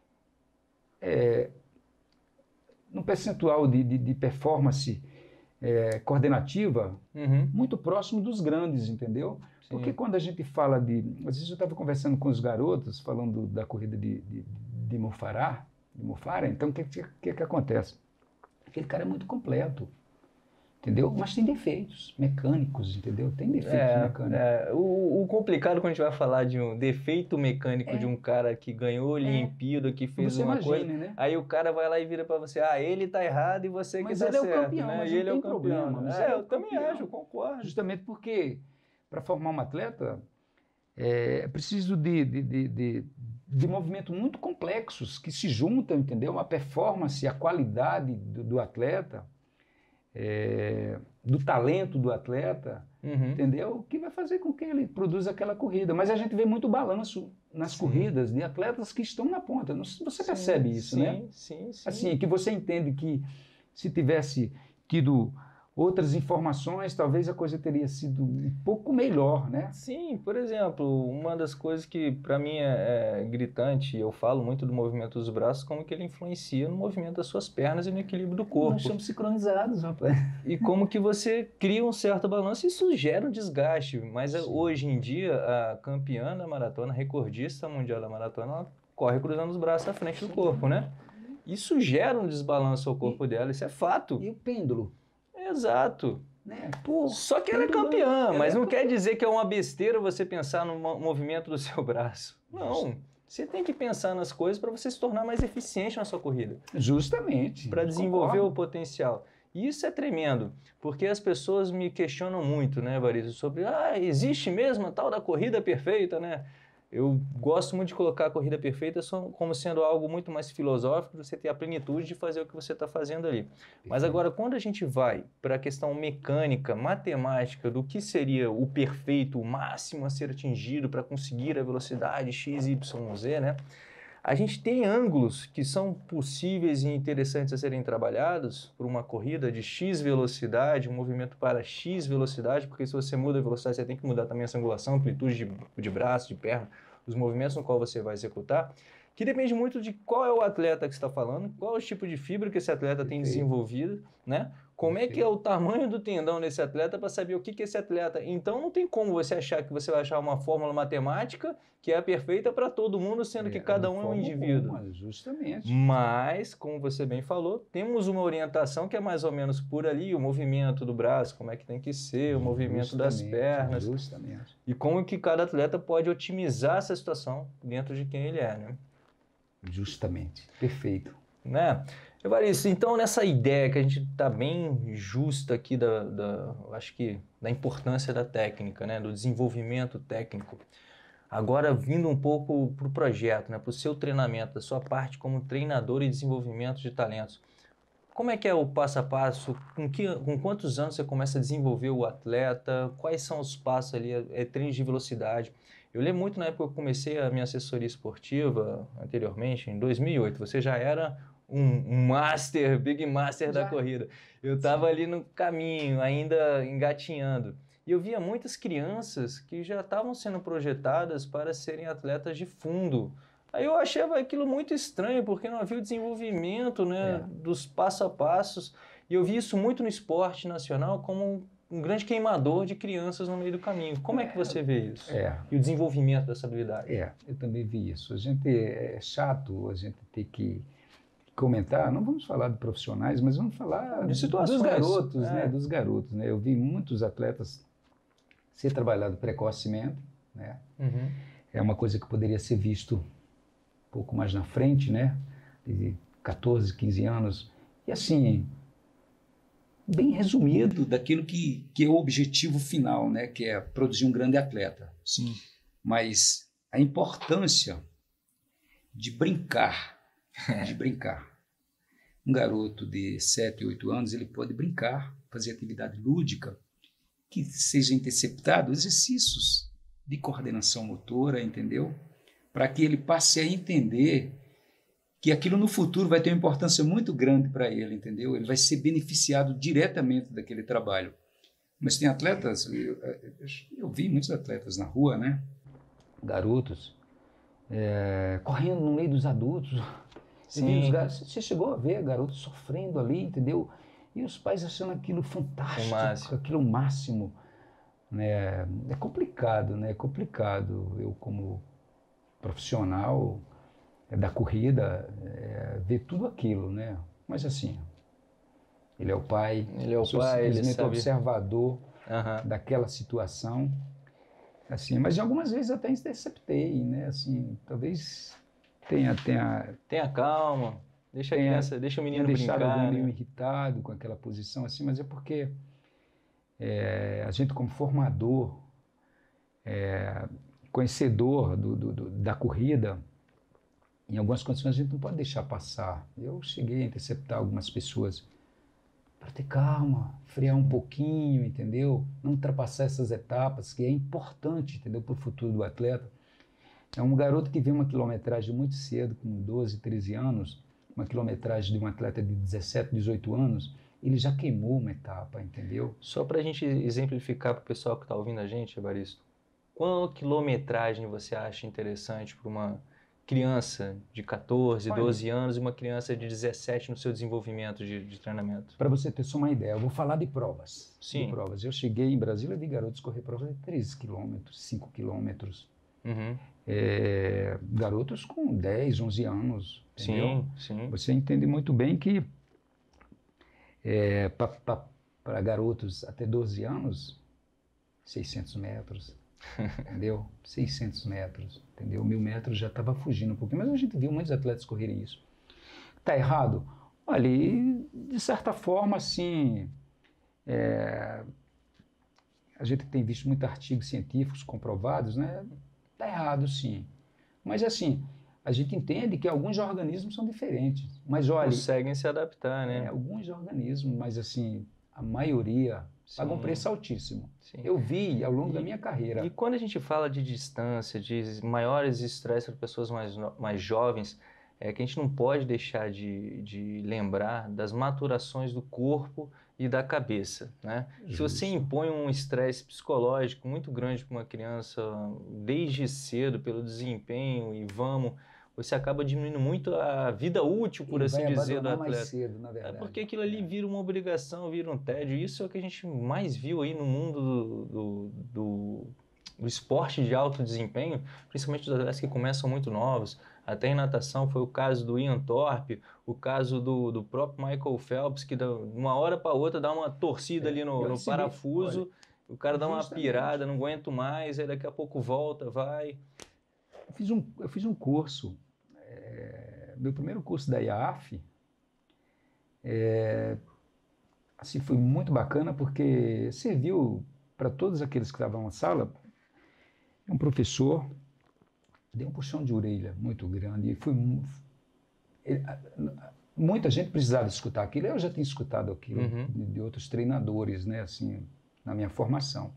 no percentual de performance coordenativa, Uhum. muito próximo dos grandes, entendeu? Sim. Porque quando a gente fala às vezes eu estava conversando com os garotos, falando da corrida de Mofara, então o que acontece? Aquele cara é muito completo, entendeu? Mas tem defeitos mecânicos, entendeu? Tem defeitos mecânicos. O complicado quando a gente vai falar de um defeito mecânico de um cara que ganhou Olimpíada, que fez Você uma imagine, coisa, né? aí o cara vai lá e vira pra você, ele tá errado e você Mas que tá ele é o certo, campeão, né? mas E não ele é tem o campeão. problema, mas ele é o Eu também campeão. acho, eu concordo. Justamente porque para formar um atleta é preciso de movimentos muito complexos que se juntam, entendeu? A performance, a qualidade do atleta, do talento do atleta, Uhum. entendeu? Que vai fazer com que ele produza aquela corrida. Mas a gente vê muito balanço nas corridas de atletas que estão na ponta. Você percebe isso, né? Sim. Assim, que você entende que se tivesse tido outras informações, talvez a coisa teria sido um pouco melhor, né? Sim, por exemplo, uma das coisas que para mim é gritante, eu falo muito do movimento dos braços, como que ele influencia no movimento das suas pernas e no equilíbrio do corpo. Nós somos sincronizados, rapaz. E como que você cria um certo balanço, isso gera um desgaste. Mas hoje em dia, a campeã da maratona, recordista mundial da maratona, ela corre cruzando os braços à frente do corpo, né? Isso gera um desbalanço ao corpo dela, isso é fato. E o pêndulo? Exato. Né? Pô, Só que ela é campeã, mas não quer dizer que é uma besteira você pensar no movimento do seu braço. Não. Você tem que pensar nas coisas para você se tornar mais eficiente na sua corrida. Justamente. Para desenvolver o potencial. E isso é tremendo, porque as pessoas me questionam muito, né, Varisto, sobre, existe mesmo a tal da corrida perfeita, né? Eu gosto muito de colocar a corrida perfeita como sendo algo muito mais filosófico, você ter a plenitude de fazer o que você está fazendo ali. Mas agora, quando a gente vai para a questão mecânica, matemática, do que seria o perfeito, o máximo a ser atingido para conseguir a velocidade x, y, z, né? A gente tem ângulos que são possíveis e interessantes a serem trabalhados por uma corrida de X velocidade, um movimento para X velocidade, porque se você muda a velocidade, você tem que mudar também essa angulação, amplitude de braço, de perna, os movimentos no qual você vai executar, que depende muito de qual é o atleta que você está falando, qual é o tipo de fibra que esse atleta tem desenvolvido, né? Como é que é o tamanho do tendão desse atleta para saber o que esse atleta... Então não tem como você achar que você vai achar uma fórmula matemática que é a perfeita para todo mundo, sendo que cada um é um indivíduo. Justamente. Mas, como você bem falou, temos uma orientação que é mais ou menos por ali, o movimento do braço, como é que tem que ser, o movimento das pernas. Justamente. E como que cada atleta pode otimizar essa situação dentro de quem ele é, né? Justamente. Perfeito. Né? Evaristo, então nessa ideia que a gente está bem justo aqui acho que da importância da técnica, né? Do desenvolvimento técnico, agora vindo um pouco para o projeto, né? Para o seu treinamento, da sua parte como treinador e desenvolvimento de talentos, como é que é o passo a passo? Com quantos anos você começa a desenvolver o atleta? Quais são os passos ali? Treinos de velocidade? Eu lembro muito na época que eu comecei a minha assessoria esportiva, anteriormente, em 2008. Você já era um master, big master da corrida. Eu estava ali no caminho, ainda engatinhando. E eu via muitas crianças que já estavam sendo projetadas para serem atletas de fundo. Aí eu achava aquilo muito estranho, porque não havia o desenvolvimento, né, dos passo a passos. E eu vi isso muito no esporte nacional como um grande queimador de crianças no meio do caminho. Como é que você vê isso? E o desenvolvimento dessa habilidade? Eu também vi isso. A gente é chato a gente ter que comentar, não vamos falar de profissionais, mas vamos falar de situações, dos garotos, né? Dos garotos, né? Eu vi muitos atletas ser trabalhado precocemente, né? Uhum. É uma coisa que poderia ser visto um pouco mais na frente, né? De 14, 15 anos. E assim, bem resumido daquilo que é o objetivo final, né? Que é produzir um grande atleta. Sim. Mas a importância de brincar, Um garoto de 7, 8 anos, ele pode brincar, fazer atividade lúdica, que seja interceptado exercícios de coordenação motora, entendeu? Para que ele passe a entender que aquilo no futuro vai ter uma importância muito grande para ele, entendeu? Ele vai ser beneficiado diretamente daquele trabalho. Mas tem atletas, eu vi muitos atletas na rua, né? Garotos, correndo no meio dos adultos. Sim. Você chegou a ver garotos sofrendo ali, entendeu? E os pais achando aquilo fantástico, aquilo máximo. Né? É complicado, né? É complicado. Eu, como profissional da corrida, ver tudo aquilo, né? Mas assim, ele é o pai, ele sou ele simplesmente sabe... observador daquela situação. Assim, mas algumas vezes até interceptei, né? Assim, talvez tenha calma, deixa a criança, deixa o menino brincar, alguém né? meio irritado com aquela posição assim, mas é porque a gente como formador, conhecedor da corrida, em algumas condições a gente não pode deixar passar. Eu cheguei a interceptar algumas pessoas para ter calma, frear um pouquinho, entendeu? Não ultrapassar essas etapas, que é importante, entendeu, para o futuro do atleta. É um garoto que vê uma quilometragem muito cedo, com 12, 13 anos, uma quilometragem de um atleta de 17, 18 anos, ele já queimou uma etapa, entendeu? Só para a gente exemplificar para o pessoal que está ouvindo a gente, Evaristo, qual quilometragem você acha interessante para uma criança de 14, 12 anos e uma criança de 17 no seu desenvolvimento de treinamento? Para você ter só uma ideia, eu vou falar de provas. Sim. De provas. Eu cheguei em Brasília e vi garotos correr provas de 3 quilômetros, 5 quilômetros. Garotos com 10, 11 anos, entendeu? Sim. Você entende muito bem que para garotos até 12 anos, 600 metros, entendeu? 600 metros, entendeu? 1000 metros já estava fugindo um pouquinho, mas a gente viu muitos atletas correrem isso. Está errado? Olha, de certa forma, assim, a gente tem visto muitos artigos científicos comprovados, né? Está errado, sim. Mas, assim, a gente entende que alguns organismos são diferentes. Mas, olha... conseguem se adaptar, né? Alguns organismos, mas, assim, a maioria paga um preço altíssimo. Sim. Eu vi ao longo da minha carreira. E quando a gente fala de distância, de maiores estresses para pessoas mais jovens, é que a gente não pode deixar de lembrar das maturações do corpo e da cabeça, né? Justo. Se você impõe um estresse psicológico muito grande para uma criança desde cedo, pelo desempenho você acaba diminuindo muito a vida útil, por assim dizer, do atleta. Mais cedo, na verdade. Porque aquilo ali vira uma obrigação, vira um tédio. Isso é o que a gente mais viu aí no mundo do esporte de alto desempenho, principalmente dos atletas que começam muito novos. Até em natação foi o caso do Ian Thorpe, o caso do próprio Michael Phelps, que de uma hora para outra dá uma torcida ali no parafuso, olha, o cara dá uma pirada, não aguento mais, aí daqui a pouco volta, vai. Eu fiz um curso, meu primeiro curso da IAAF, assim, foi muito bacana porque serviu para todos aqueles que estavam na sala. Um professor deu um puxão de orelha muito grande e muita gente precisava escutar aquilo. Eu já tinha escutado aquilo de outros treinadores, né, assim, na minha formação.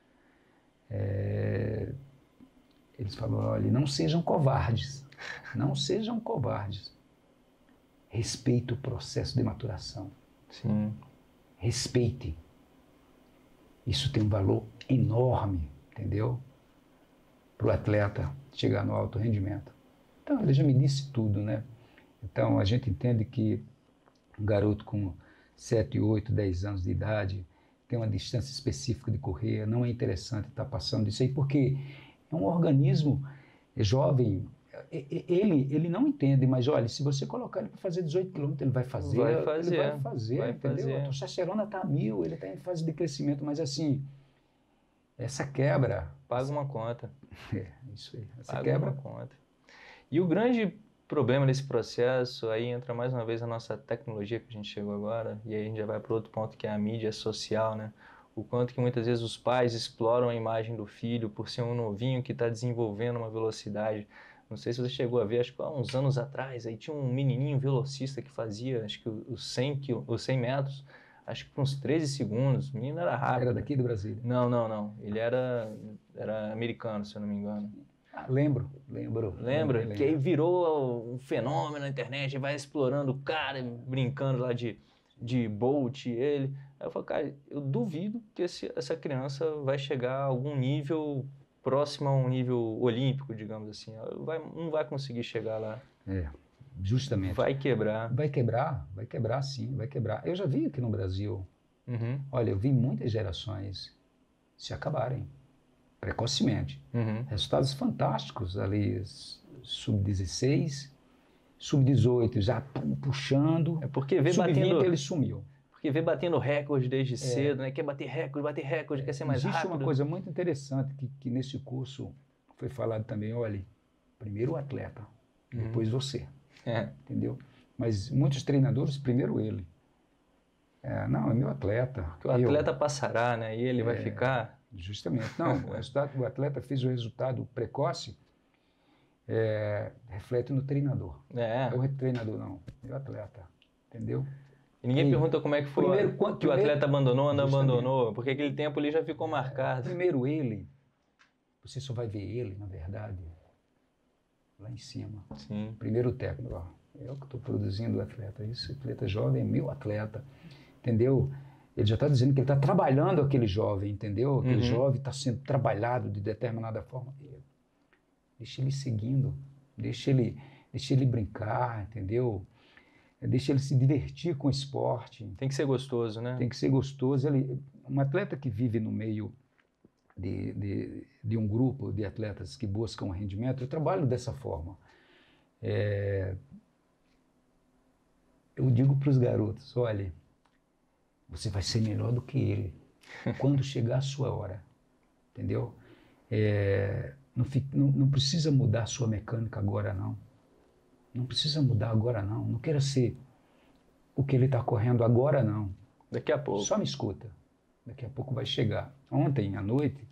Eles falaram: olha, não sejam covardes, não sejam covardes. Respeite o processo de maturação. Sim. Respeite. Isso tem um valor enorme, entendeu? Para o atleta chegar no alto rendimento. Então, ele já me disse tudo, né? Então, a gente entende que um garoto com 7, 8, 10 anos de idade tem uma distância específica de correr, não é interessante estar passando disso aí, porque é um organismo jovem, ele não entende, mas olha, se você colocar ele para fazer 18 quilômetros, ele vai fazer, entendeu? A testosterona está a 1000, ele está em fase de crescimento, mas assim, essa quebra... Paga uma conta. Isso aí, essa paga quebra... uma conta. E o grande problema nesse processo, aí entra mais uma vez a nossa tecnologia que a gente chegou agora, e aí a gente já vai para outro ponto que é a mídia social, né? O quanto que muitas vezes os pais exploram a imagem do filho por ser um novinho que está desenvolvendo uma velocidade. Não sei se você chegou a ver, acho que há uns anos atrás, aí tinha um menininho velocista que fazia, acho que os 100 metros, acho que por uns 13 segundos, o menino era rápido. Era daqui do Brasil? Não. Ele era americano, se eu não me engano. Lembro. Lembra? Que aí virou um fenômeno na internet, vai explorando o cara, brincando lá de Bolt, ele. Aí eu falo, cara, eu duvido que essa criança vai chegar a algum nível próximo a um nível olímpico, digamos assim. Ela não vai conseguir chegar lá. Justamente. Vai quebrar. Vai quebrar sim, vai quebrar. Eu já vi aqui no Brasil, Uhum. olha, eu vi muitas gerações se acabarem precocemente. Uhum. Resultados fantásticos ali, sub-16, sub-18 já puxando, É porque vê sub-20 batendo, ele sumiu. porque vê batendo recorde desde cedo, né? Quer bater recorde, quer ser mais Existe rápido. uma coisa muito interessante que nesse curso foi falado também, olha, primeiro o atleta, depois você, entendeu? Mas muitos treinadores, primeiro ele. Não, é meu atleta. Porque o atleta passará, né? E ele vai ficar... Justamente. Não, o atleta fez o resultado precoce, reflete no treinador. É o treinador, não. É o atleta. Entendeu? E ninguém pergunta como é que foi que o atleta abandonou, não abandonou, porque aquele tempo ali já ficou marcado. Primeiro ele, você só vai ver ele, na verdade, lá em cima. Sim. Primeiro o técnico, ó, eu que estou produzindo o atleta, esse atleta jovem é meu atleta, entendeu? Ele já está dizendo que ele está trabalhando aquele jovem, entendeu? Aquele jovem está sendo trabalhado de determinada forma. Deixa ele seguindo, deixa ele brincar, entendeu? Deixa ele se divertir com o esporte. Tem que ser gostoso, né? Tem que ser gostoso. Um atleta que vive no meio de um grupo de atletas que buscam rendimento, eu trabalho dessa forma. Eu digo para os garotos, olha, você vai ser melhor do que ele quando chegar a sua hora, entendeu? Não precisa mudar a sua mecânica agora, não. Não precisa mudar agora, não. Não queira ser o que ele está correndo agora, não. Daqui a pouco. Só me escuta. Daqui a pouco vai chegar. Ontem, à noite,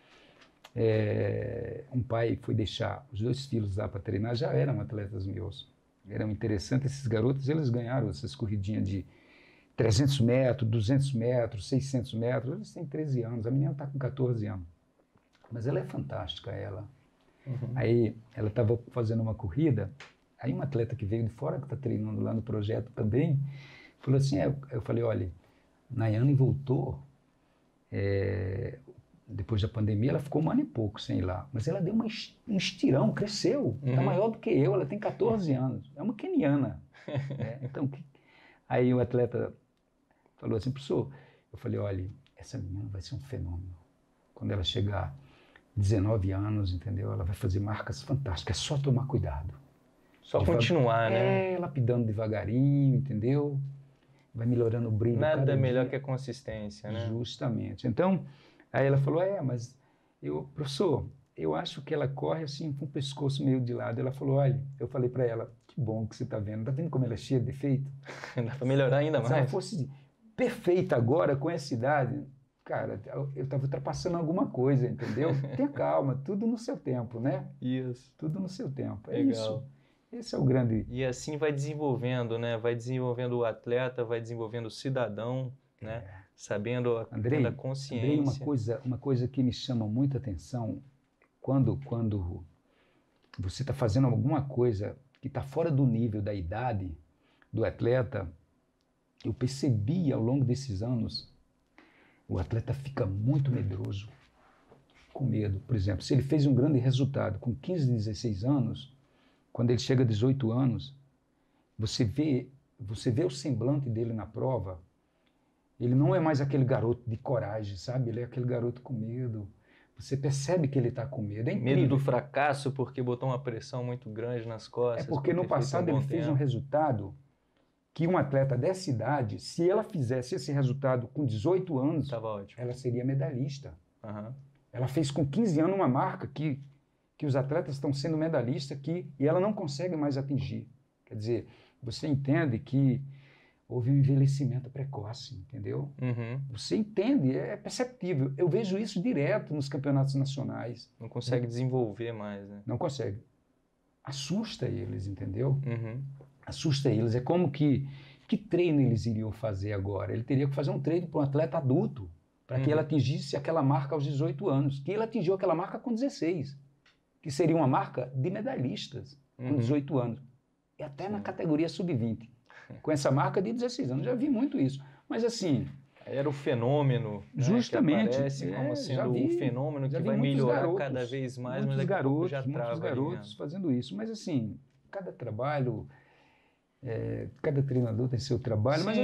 um pai foi deixar os 2 filhos lá para treinar, já eram atletas meus. Eram interessantes. Esses garotos, eles ganharam essas corridinhas de 300 metros, 200 metros, 600 metros. Eles têm 13 anos. A menina está com 14 anos. Mas ela é fantástica, ela. Aí, ela estava fazendo uma corrida. Aí um atleta que veio de fora, que está treinando lá no projeto também, falou assim, eu falei, olha, Nayane voltou, depois da pandemia, ela ficou 1 ano e pouco sem ir lá, mas ela deu um estirão, cresceu, está maior do que eu, ela tem 14 anos, é uma queniana. Então, aí o atleta falou assim, professor, eu falei, olha, essa menina vai ser um fenômeno. Quando ela chegar 19 anos, entendeu? Ela vai fazer marcas fantásticas, é só tomar cuidado. Só continuar, né? Lapidando devagarinho, entendeu? Vai melhorando o brilho. Nada melhor que a consistência, né? Justamente. Então, aí ela falou, mas professor, eu acho que ela corre assim com o pescoço meio de lado. Ela falou, olha, eu falei para ela, que bom que você está vendo. Está vendo como ela é cheia de defeito? Dá para melhorar ainda mais. Se ela fosse perfeita agora, com essa idade, cara, eu estava ultrapassando alguma coisa, entendeu? Tenha calma, tudo no seu tempo, né? Isso. Tudo no seu tempo. É Legal. isso. Esse é o grande... E assim vai desenvolvendo, né? Vai desenvolvendo o atleta, vai desenvolvendo o cidadão, né? Sabendo a consciência. Andrei, uma coisa que me chama muita atenção, quando você está fazendo alguma coisa que está fora do nível da idade do atleta, eu percebi ao longo desses anos, o atleta fica muito medroso, com medo. Por exemplo, se ele fez um grande resultado com 15, 16 anos, quando ele chega a 18 anos, você vê o semblante dele na prova, ele não é mais aquele garoto de coragem, sabe? Ele é aquele garoto com medo. Você percebe que ele está com medo. É incrível. Medo do fracasso porque botou uma pressão muito grande nas costas. É porque no passado ele fez um resultado que um atleta dessa idade, se ela fizesse esse resultado com 18 anos, tava ótimo. Ela seria medalhista. Uhum. Ela fez com 15 anos uma marca que que os atletas estão sendo medalhistas e ela não consegue mais atingir. Quer dizer, você entende que houve um envelhecimento precoce, entendeu? Uhum. Você entende, é perceptível. Eu vejo isso direto nos campeonatos nacionais. Não consegue desenvolver mais, né? Não consegue. Assusta eles, entendeu? Uhum. Assusta eles. É como que treino eles iriam fazer agora? Ele teria que fazer um treino para um atleta adulto, para que ele atingisse aquela marca aos 18 anos, que ele atingiu aquela marca com 16, que seria uma marca de medalhistas com 18 anos, e até na categoria sub-20, com essa marca de 16 anos. Já vi muito isso. Mas assim... Era o fenômeno, justamente, né, que aparece como sendo o fenômeno que vai melhorar cada vez mais, mas daqui a pouco já trava. Muitos garotos fazendo isso. Mas assim, cada trabalho... cada treinador tem seu trabalho, mas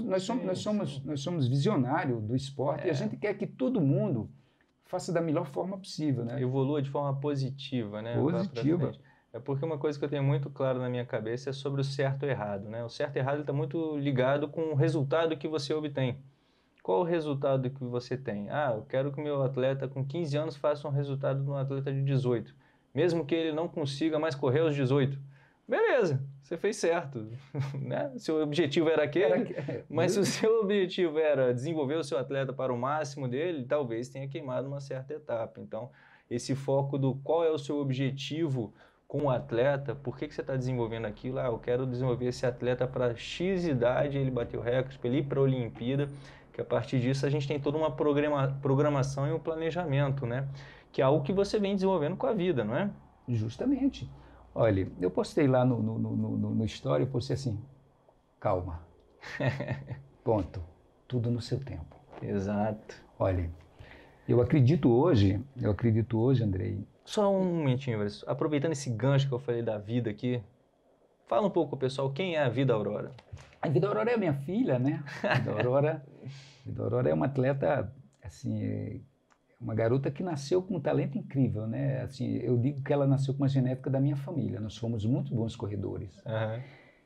nós somos visionários do esporte e a gente quer que todo mundo faça da melhor forma possível, né? Evolua de forma positiva, né? Positiva. É porque uma coisa que eu tenho muito claro na minha cabeça é sobre o certo e errado, né? O certo e errado está muito ligado com o resultado que você obtém. Qual o resultado que você tem? Eu quero que o meu atleta com 15 anos faça um resultado de um atleta de 18, mesmo que ele não consiga mais correr aos 18. Beleza, você fez certo, né? Seu objetivo era aquele, mas se o seu objetivo era desenvolver o seu atleta para o máximo dele, talvez tenha queimado uma certa etapa. Então, esse foco do qual é o seu objetivo com o atleta, por que você está desenvolvendo aquilo? Eu quero desenvolver esse atleta para X idade, ele bateu recorde, para ele ir para a Olimpíada, que a partir disso a gente tem toda uma programação e um planejamento, né? Que é algo que você vem desenvolvendo com a vida, não é? Justamente. Olha, eu postei lá no Story, eu postei assim, calma, ponto, tudo no seu tempo. Exato. Olha, eu acredito hoje, Andrei. Só um momentinho, aproveitando esse gancho que eu falei da vida aqui, fala um pouco, pessoal, quem é a Vida Aurora? A Vida Aurora é minha filha, né? A Vida Aurora é uma atleta, assim... uma garota que nasceu com um talento incrível, né? Assim, eu digo que ela nasceu com uma genética da minha família. Nós fomos muito bons corredores. Uhum.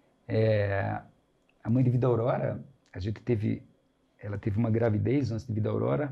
A mãe de Vida Aurora, ela teve uma gravidez antes de Vida Aurora,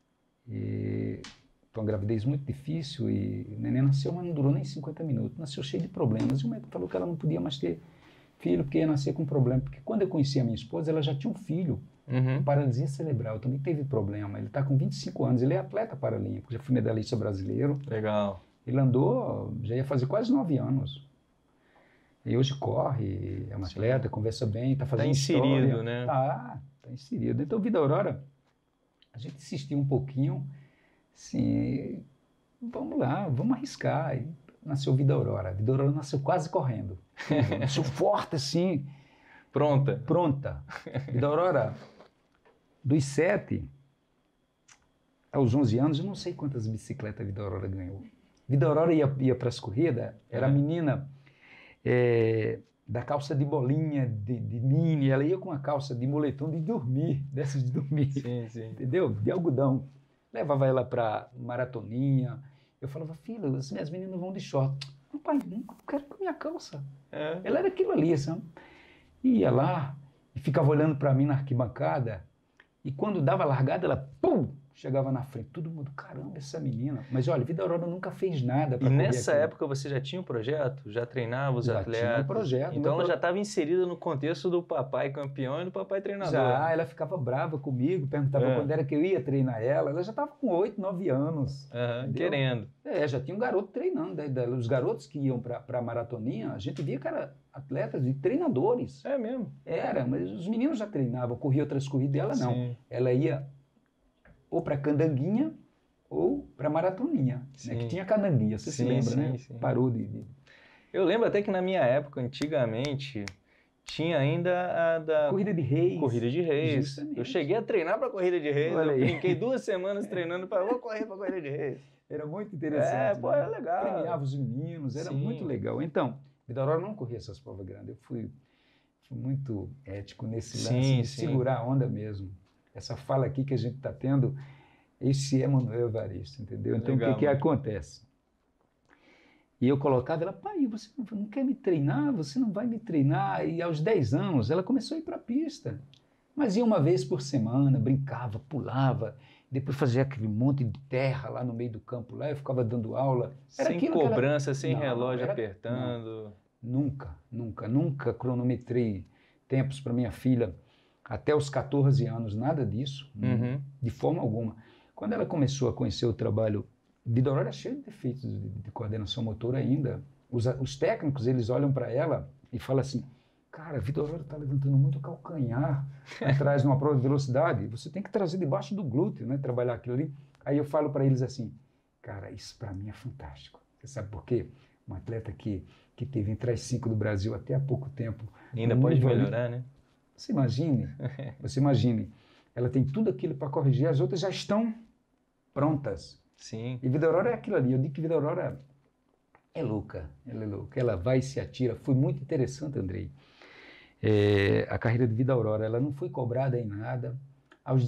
e foi uma gravidez muito difícil e o neném nasceu, mas não durou nem 50 minutos. Nasceu cheio de problemas. E o médico falou que ela não podia mais ter filho porque ia nascer com problema. Porque quando eu conheci a minha esposa, ela já tinha um filho. Paralisia cerebral, também teve problema. Ele está com 25 anos, ele é atleta paralímpico, já foi medalhista brasileiro. Legal. Ele andou, já ia fazer quase 9 anos. E hoje corre, é um atleta, conversa bem, está fazendo inserido, história. Né? Está inserido. Então, Vida Aurora, a gente insistiu um pouquinho, assim, vamos lá, vamos arriscar. E nasceu Vida Aurora. Vida Aurora nasceu quase correndo. Nasceu forte, assim. Pronta. Vida Aurora... dos 7 aos 11 anos, eu não sei quantas bicicletas a Vida Aurora ganhou. Vida Aurora ia para as corridas, era a menina da calça de bolinha, de mini, ela ia com a calça de moletom de dormir, dessas de dormir, sim. Entendeu? De algodão. Levava ela para maratoninha. Eu falava, filha, as minhas meninas vão de short. Papai, não quero com a minha calça. Ela era aquilo ali, sabe? Ia lá e ficava olhando para mim na arquibancada. E quando dava a largada, ela, pum, chegava na frente. Todo mundo, caramba, essa menina. Mas olha, Vida Aurora nunca fez nada para E nessa época você já tinha um projeto? Já treinava os atletas? Já tinha um projeto. Então ela já estava inserida no contexto do papai campeão e do papai treinador. Já, ela ficava brava comigo, perguntava quando era que eu ia treinar ela. Ela já estava com 8, 9 anos. Querendo. Já tinha um garoto treinando. Os garotos que iam para a maratoninha, a gente via que eram atletas e treinadores. É mesmo? Era, mas os meninos já treinavam, corria outras corridas e ela não. Sim. Ela ia ou para candanguinha ou para maratoninha, né? Que tinha candanguinha, você se lembra, né? Sim. Parou de... Eu lembro até que na minha época, antigamente, tinha ainda a da... Corrida de Reis. Corrida de Reis. Justamente. Eu cheguei a treinar para Corrida de Reis, Olha eu aí. brinquei 2 semanas treinando para vou correr para Corrida de Reis. Era muito interessante. Era legal. Premiava os meninos, era muito legal. Então, Vida Aurora não corria essas provas grandes. Eu fui muito ético nesse lance de segurar a onda mesmo. Essa fala aqui que a gente está tendo, esse é Manuel Evaristo, entendeu? Então, legal, o que acontece? E eu colocava ela, pai, você não quer me treinar? Você não vai me treinar? E aos 10 anos, ela começou a ir para a pista. Mas ia uma vez por semana, brincava, pulava. depois fazia aquele monte de terra lá no meio do campo, lá eu ficava dando aula. Era Sem aquilo cobrança, sem Não, relógio era... apertando. Não, nunca cronometrei tempos para minha filha até os 14 anos, nada disso, de forma alguma. Quando ela começou a conhecer o trabalho, Vida Aurora é cheio de defeitos de coordenação motora ainda. Os técnicos, eles olham para ela e falam assim, cara, a Vida Aurora está levantando muito calcanhar atrás de uma prova de velocidade, você tem que trazer debaixo do glúteo, né, trabalhar aquilo ali. Aí eu falo para eles assim, cara, isso para mim é fantástico. Você sabe por quê? Um atleta que teve entre as 5 do Brasil até há pouco tempo. Ainda pode melhorar, né? Você imagine, ela tem tudo aquilo para corrigir, as outras já estão prontas. Sim. E Vida Aurora é aquilo ali. Eu digo que Vida Aurora é louca, ela é louca. Ela vai e se atira. Foi muito interessante, Andrei. A carreira de Vida Aurora, ela não foi cobrada em nada. Aos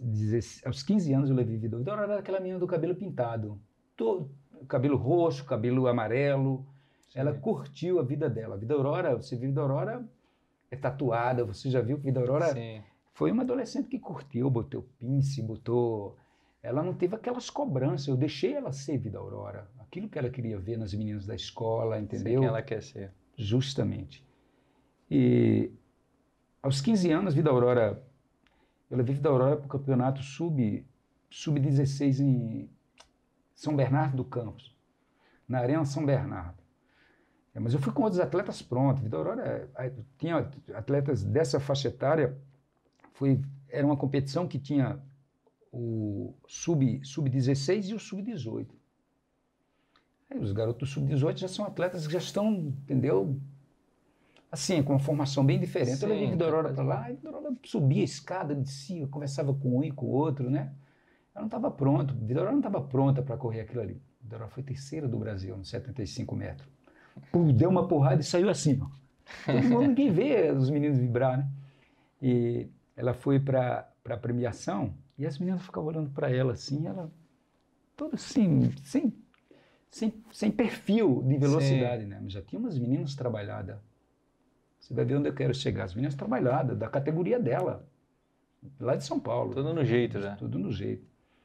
15 anos eu levei Vida Aurora. Vida Aurora era aquela menina do cabelo pintado. Cabelo roxo, cabelo amarelo. Sim. Ela curtiu a vida dela. Vida Aurora, você viu Vida Aurora é tatuada. Você já viu que Vida Aurora foi uma adolescente que curtiu, botou pince, Ela não teve aquelas cobranças. Eu deixei ela ser Vida Aurora. Aquilo que ela queria ver nas meninas da escola, entendeu? Sei quem ela quer ser. Justamente. E aos 15 anos, eu levei Vida Aurora para o campeonato sub-16 em São Bernardo do Campos, na Arena São Bernardo. Mas eu fui com outros atletas prontos. Vida Aurora tinha atletas dessa faixa etária. Era uma competição que tinha o sub-16 e o sub-18. Aí os garotos sub-18 já são atletas que já estão, entendeu? Assim, com uma formação bem diferente. Sim, eu levei Vida Aurora para lá, e Vida Aurora subia a escada, descia, conversava com um e com o outro, né? Ela não estava pronta, Vida Aurora não estava pronta para correr aquilo ali. Vida Aurora foi terceira do Brasil, nos 75 metros. Deu uma porrada e saiu assim, ó. Todo mundo, ninguém vê os meninos vibrar, né? E ela foi para a premiação e as meninas ficavam olhando para ela assim, ela toda assim, sem perfil de velocidade, né? Mas já tinha umas meninas trabalhadas. Você vai ver onde eu quero chegar. As meninas trabalhadas, da categoria dela, lá de São Paulo. Tudo no jeito, já. Tudo no jeito.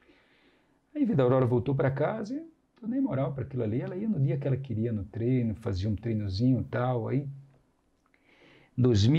Aí Vida Aurora voltou para casa e eu dei moral para aquilo ali. Ela ia no dia que ela queria no treino, fazia um treinozinho e tal. Aí, em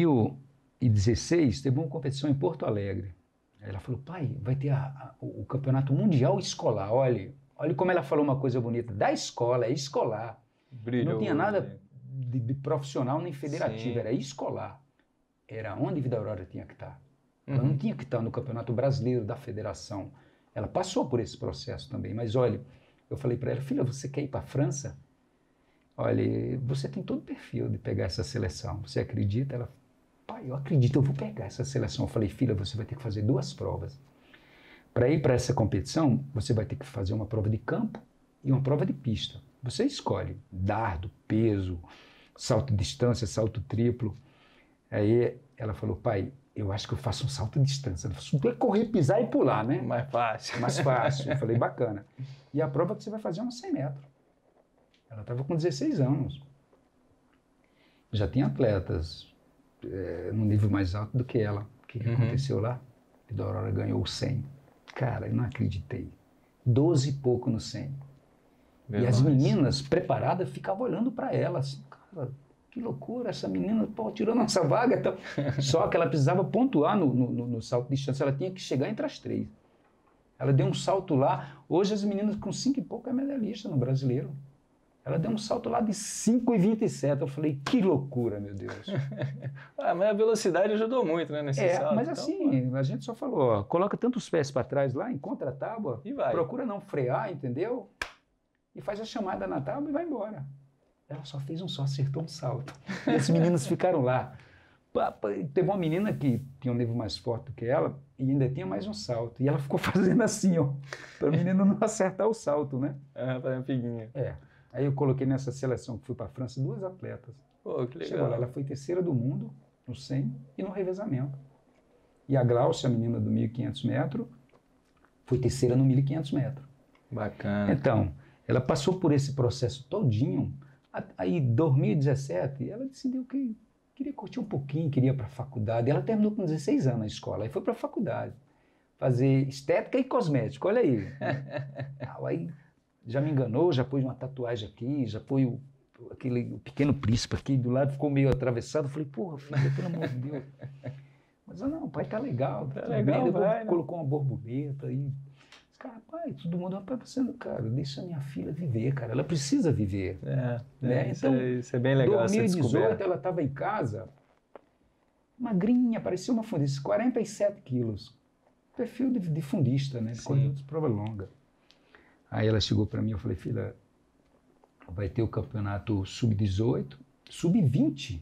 2016, teve uma competição em Porto Alegre. Aí ela falou, pai, vai ter o campeonato mundial escolar. Olha como ela falou uma coisa bonita. Da escola, é escolar. Brilhou, não tinha nada de profissional nem federativo, Sim. era escolar. Era onde Vida Aurora tinha que estar. Ela não tinha que estar no Campeonato Brasileiro da Federação. Ela passou por esse processo também. Mas olha, eu falei para ela, filha, você quer ir para a França? Olha, você tem todo o perfil de pegar essa seleção. Você acredita? Ela, pai, eu acredito, eu vou pegar essa seleção. Eu falei, filha, você vai ter que fazer 2 provas. Para ir para essa competição, você vai ter que fazer uma prova de campo e uma prova de pista. Você escolhe dardo, peso, salto de distância, salto triplo. Aí ela falou, pai, eu acho que eu faço um salto de distância. Ela falou, tu é correr, pisar e pular, né? Mais fácil. Mais fácil. Eu falei, bacana. E a prova que você vai fazer é uns 100 metros. Ela estava com 16 anos. Já tinha atletas num nível mais alto do que ela. O que aconteceu lá? Vida Aurora ganhou o 100. Cara, eu não acreditei. 12 e pouco no 100. E as meninas preparadas ficavam olhando para ela, assim, cara, que loucura, essa menina tirou nossa vaga. Então. Só que ela precisava pontuar no salto de distância, ela tinha que chegar entre as 3. Ela deu um salto lá, hoje as meninas com 5 e pouco é medalhista no brasileiro. Ela deu um salto lá de 5,27. Eu falei, que loucura, meu Deus. Mas a velocidade ajudou muito, né, nesse salto. Mas então, assim, a gente só falou, ó, coloca tantos pés para trás lá, encontra a tábua, e vai. Procura não frear, entendeu? E faz a chamada na tábua e vai embora. Ela só fez acertou um salto. E as meninas ficaram lá. Teve uma menina que tinha um nível mais forte do que ela e ainda tinha mais um salto. E ela ficou fazendo assim, ó, para a menina não acertar o salto, né? Para uma figuinha. Aí eu coloquei nessa seleção que fui para a França 2 atletas. Pô, que legal. Chegou lá, ela foi terceira do mundo no 100 e no revezamento. E a Glaucia, a menina do 1.500 metros, foi terceira no 1.500 metros. Bacana. Então, ela passou por esse processo todinho. Aí, em 2017, ela decidiu que queria curtir um pouquinho, queria ir para a faculdade. Ela terminou com 16 anos na escola, aí foi para a faculdade. fazer estética e cosmético, olha aí. Aí já me enganou, já pôs uma tatuagem aqui, já pôs o Pequeno Príncipe aqui, do lado ficou meio atravessado. Eu falei, porra, filha, pelo amor de Deus. Mas eu, não, pai, tá legal. Tá legal, vai, colocou uma borboleta aí. Cara, pai, todo mundo, rapaz, você, cara, deixa minha filha viver, cara, ela precisa viver. Né? Então, isso é bem legal. Em 2018, ela estava em casa, magrinha, parecia uma fundista, 47 quilos. Perfil de fundista, né? De corrida de prova longa. Aí ela chegou para mim, eu falei, filha, vai ter o campeonato sub-18, sub-20.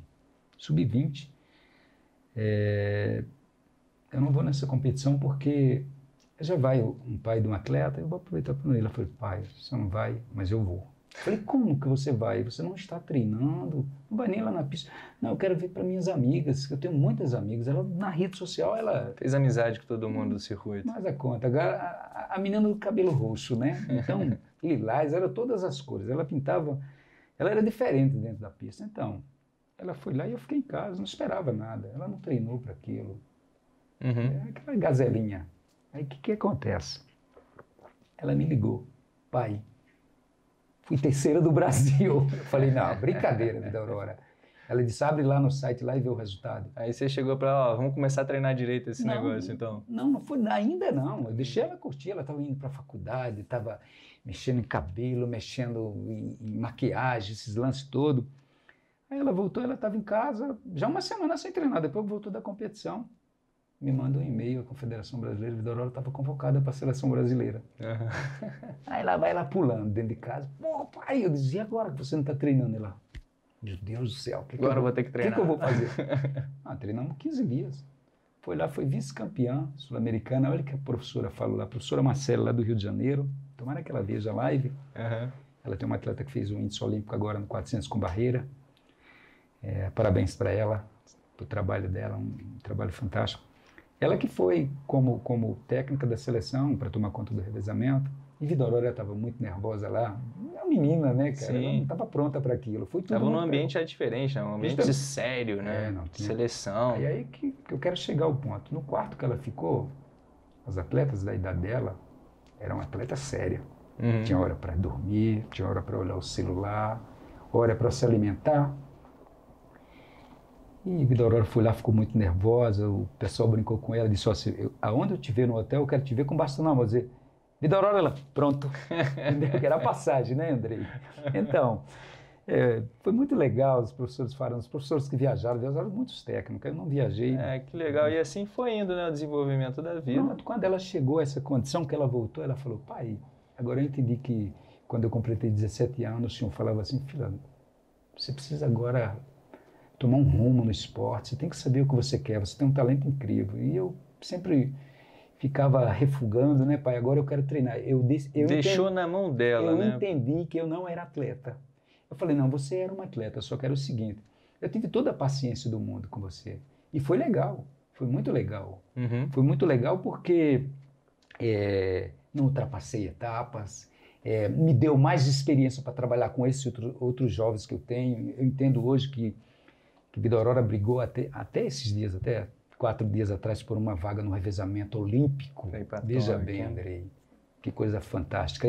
Eu não vou nessa competição porque já vai um pai de um atleta, eu vou aproveitar para ele. Ela falou, pai, você não vai, mas eu vou. Eu falei, como que você vai? Você não está treinando, não vai nem lá na pista. Não, eu quero ver para minhas amigas, eu tenho muitas amigas. Ela, na rede social, ela... Fez amizade com todo mundo do circuito. Mas a conta. Agora, a menina do cabelo roxo, né? Então, lilás, era todas as cores. Ela pintava, ela era diferente dentro da pista. Então, ela foi lá e eu fiquei em casa, não esperava nada. Ela não treinou para aquilo. Aquela gazelinha. Aí o que acontece? Ela me ligou, pai, fui terceira do Brasil. Eu falei, não, brincadeira, Vida Aurora. Ela disse, abre lá no site lá e vê o resultado. Aí você chegou para ela, vamos começar a treinar direito esse negócio, então. Não foi, ainda não. Eu deixei ela curtir, ela estava indo para a faculdade, estava mexendo em cabelo, mexendo em maquiagem, esses lances todos. Aí ela voltou, ela estava em casa, já uma semana sem treinar, depois voltou da competição. Me manda um e-mail, a Confederação Brasileira, Vida Aurora estava convocada para a seleção brasileira. Aí lá vai ela pulando dentro de casa. Pô, pai, eu dizia, e agora que você não está treinando? Ela, meu Deus do céu, agora eu vou ter que treinar. O que eu vou fazer? Treinamos 15 dias. Foi lá, foi vice-campeã sul-americana. Olha o que a professora falou lá, a professora Marcela, lá do Rio de Janeiro. Tomara que ela veja a live. Ela tem uma atleta que fez o índice olímpico agora no 400 com barreira. Parabéns para ela, para o trabalho dela, um trabalho fantástico. Ela que foi como técnica da seleção para tomar conta do revezamento. E Vida Aurora estava muito nervosa lá. É uma menina, né, cara? Ela não estava pronta para aquilo. Estava num ambiente diferente, né? Um ambiente sério, né? Não tinha... Seleção. Aí que eu quero chegar ao ponto. No quarto que ela ficou, as atletas da idade dela eram atletas sérias. Tinha hora para dormir, tinha hora para olhar o celular, hora para se alimentar. E Vida Aurora foi lá, ficou muito nervosa, o pessoal brincou com ela, disse assim, aonde eu te ver no hotel, eu quero te ver com bastão na mão. Dizer, Vida Aurora, ela, pronto. Entendeu? Que era a passagem, né, Andrei? Então, foi muito legal, os professores falando, os professores que viajaram muitos técnicos, eu não viajei. Que legal, e assim foi indo, né, o desenvolvimento da vida. Pronto, quando ela chegou a essa condição que ela voltou, ela falou, pai, agora eu entendi que quando eu completei 17 anos, o senhor falava assim, filha, você precisa agora tomar um rumo no esporte, você tem que saber o que você quer, você tem um talento incrível. E eu sempre ficava refugando, né, pai, agora eu quero treinar. Deixou na mão dela, né? Eu entendi que eu não era atleta. Eu falei, não, você era uma atleta, eu só quero o seguinte, eu tive toda a paciência do mundo com você. E foi legal, foi muito legal. Foi muito legal porque não ultrapassei etapas, me deu mais experiência para trabalhar com esses outros jovens que eu tenho. Eu entendo hoje que Vida Aurora brigou até esses dias, até 4 dias atrás, por uma vaga no revezamento olímpico. Veja bem, Andrei, que coisa fantástica.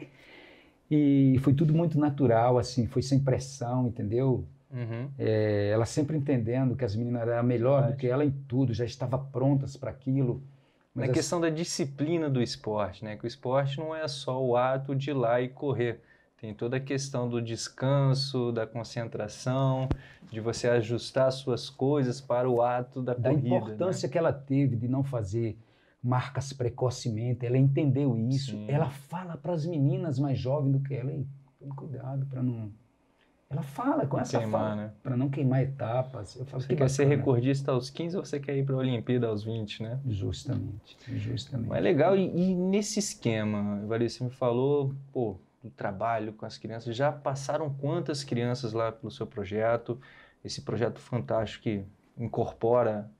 E foi tudo muito natural, assim, foi sem pressão, entendeu? Ela sempre entendendo que as meninas eram melhor do que ela em tudo, já estavam prontas para aquilo. Na questão da disciplina do esporte, né? Que o esporte não é só o ato de ir lá e correr. Tem toda a questão do descanso, da concentração, de você ajustar as suas coisas para o ato da corrida. Da importância, né, que ela teve de não fazer marcas precocemente, ela entendeu isso. Sim. Ela fala para as meninas mais jovens do que ela, tome cuidado para não... Ela fala com essa fala, né? Para não queimar etapas. Eu falo, você quer ser recordista aos 15 ou você quer ir para a Olimpíada aos 20, né? Justamente. Mas legal, e nesse esquema, Evaristo, você me falou, do trabalho com as crianças, já passaram quantas crianças lá pelo seu projeto, esse projeto fantástico que incorpora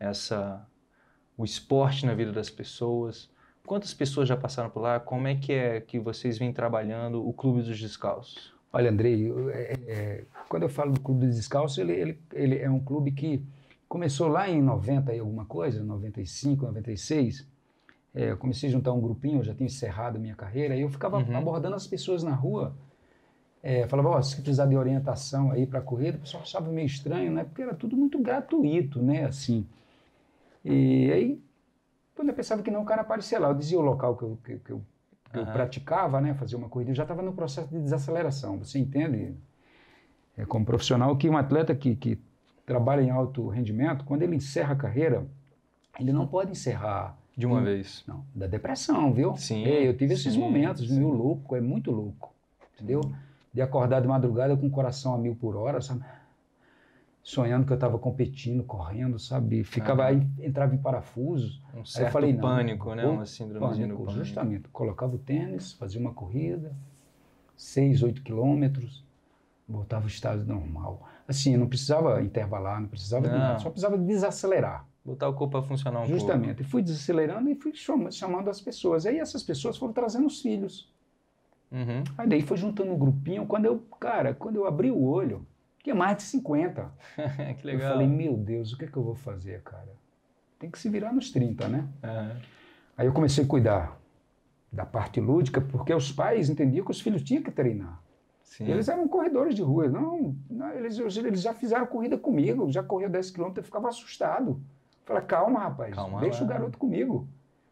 o esporte na vida das pessoas? Quantas pessoas já passaram por lá? Como é que vocês vêm trabalhando o Clube dos Descalços? Olha, Andrei, quando eu falo do Clube dos Descalços, ele é um clube que começou lá em 90 e alguma coisa, 95, 96, eu comecei a juntar um grupinho, eu já tinha encerrado a minha carreira, e eu ficava abordando as pessoas na rua, falava, ó, se precisar de orientação aí para corrida, o pessoal achava meio estranho, né? Porque era tudo muito gratuito, né? Assim. E aí, quando eu pensava que não, o cara aparecia lá, eu dizia o local que eu praticava, né? Fazia uma corrida, eu já estava no processo de desaceleração, você entende? Como profissional, que um atleta que trabalha em alto rendimento, quando ele encerra a carreira, ele não pode encerrar de uma vez. Não, da depressão, viu? Sim. Eu tive esses momentos, meio louco, é muito louco, entendeu? De acordar de madrugada com o coração a 1000 por hora, sabe? Sonhando que eu estava competindo, correndo, sabe? Ficava aí, entrava em parafusos. Um certo aí eu falei, pânico, né? Uma síndrome do pânico. Justamente. Colocava o tênis, fazia uma corrida, 6, 8 quilômetros, voltava ao estado normal. Assim, não precisava intervalar, não precisava de nada, só precisava desacelerar. Botar o corpo a funcionar um pouco. Justamente. E fui desacelerando e fui chamando as pessoas. Aí essas pessoas foram trazendo os filhos. Aí daí foi juntando um grupinho. Quando eu abri o olho, tinha mais de 50. Que legal. Eu falei, meu Deus, o que é que eu vou fazer, cara? Tem que se virar nos 30, né? Aí eu comecei a cuidar da parte lúdica, porque os pais entendiam que os filhos tinham que treinar. Sim. Eles eram corredores de rua. Não, eles já fizeram corrida comigo, já corria 10 quilômetros, eu ficava assustado. Falei, calma, rapaz, deixa o garoto comigo.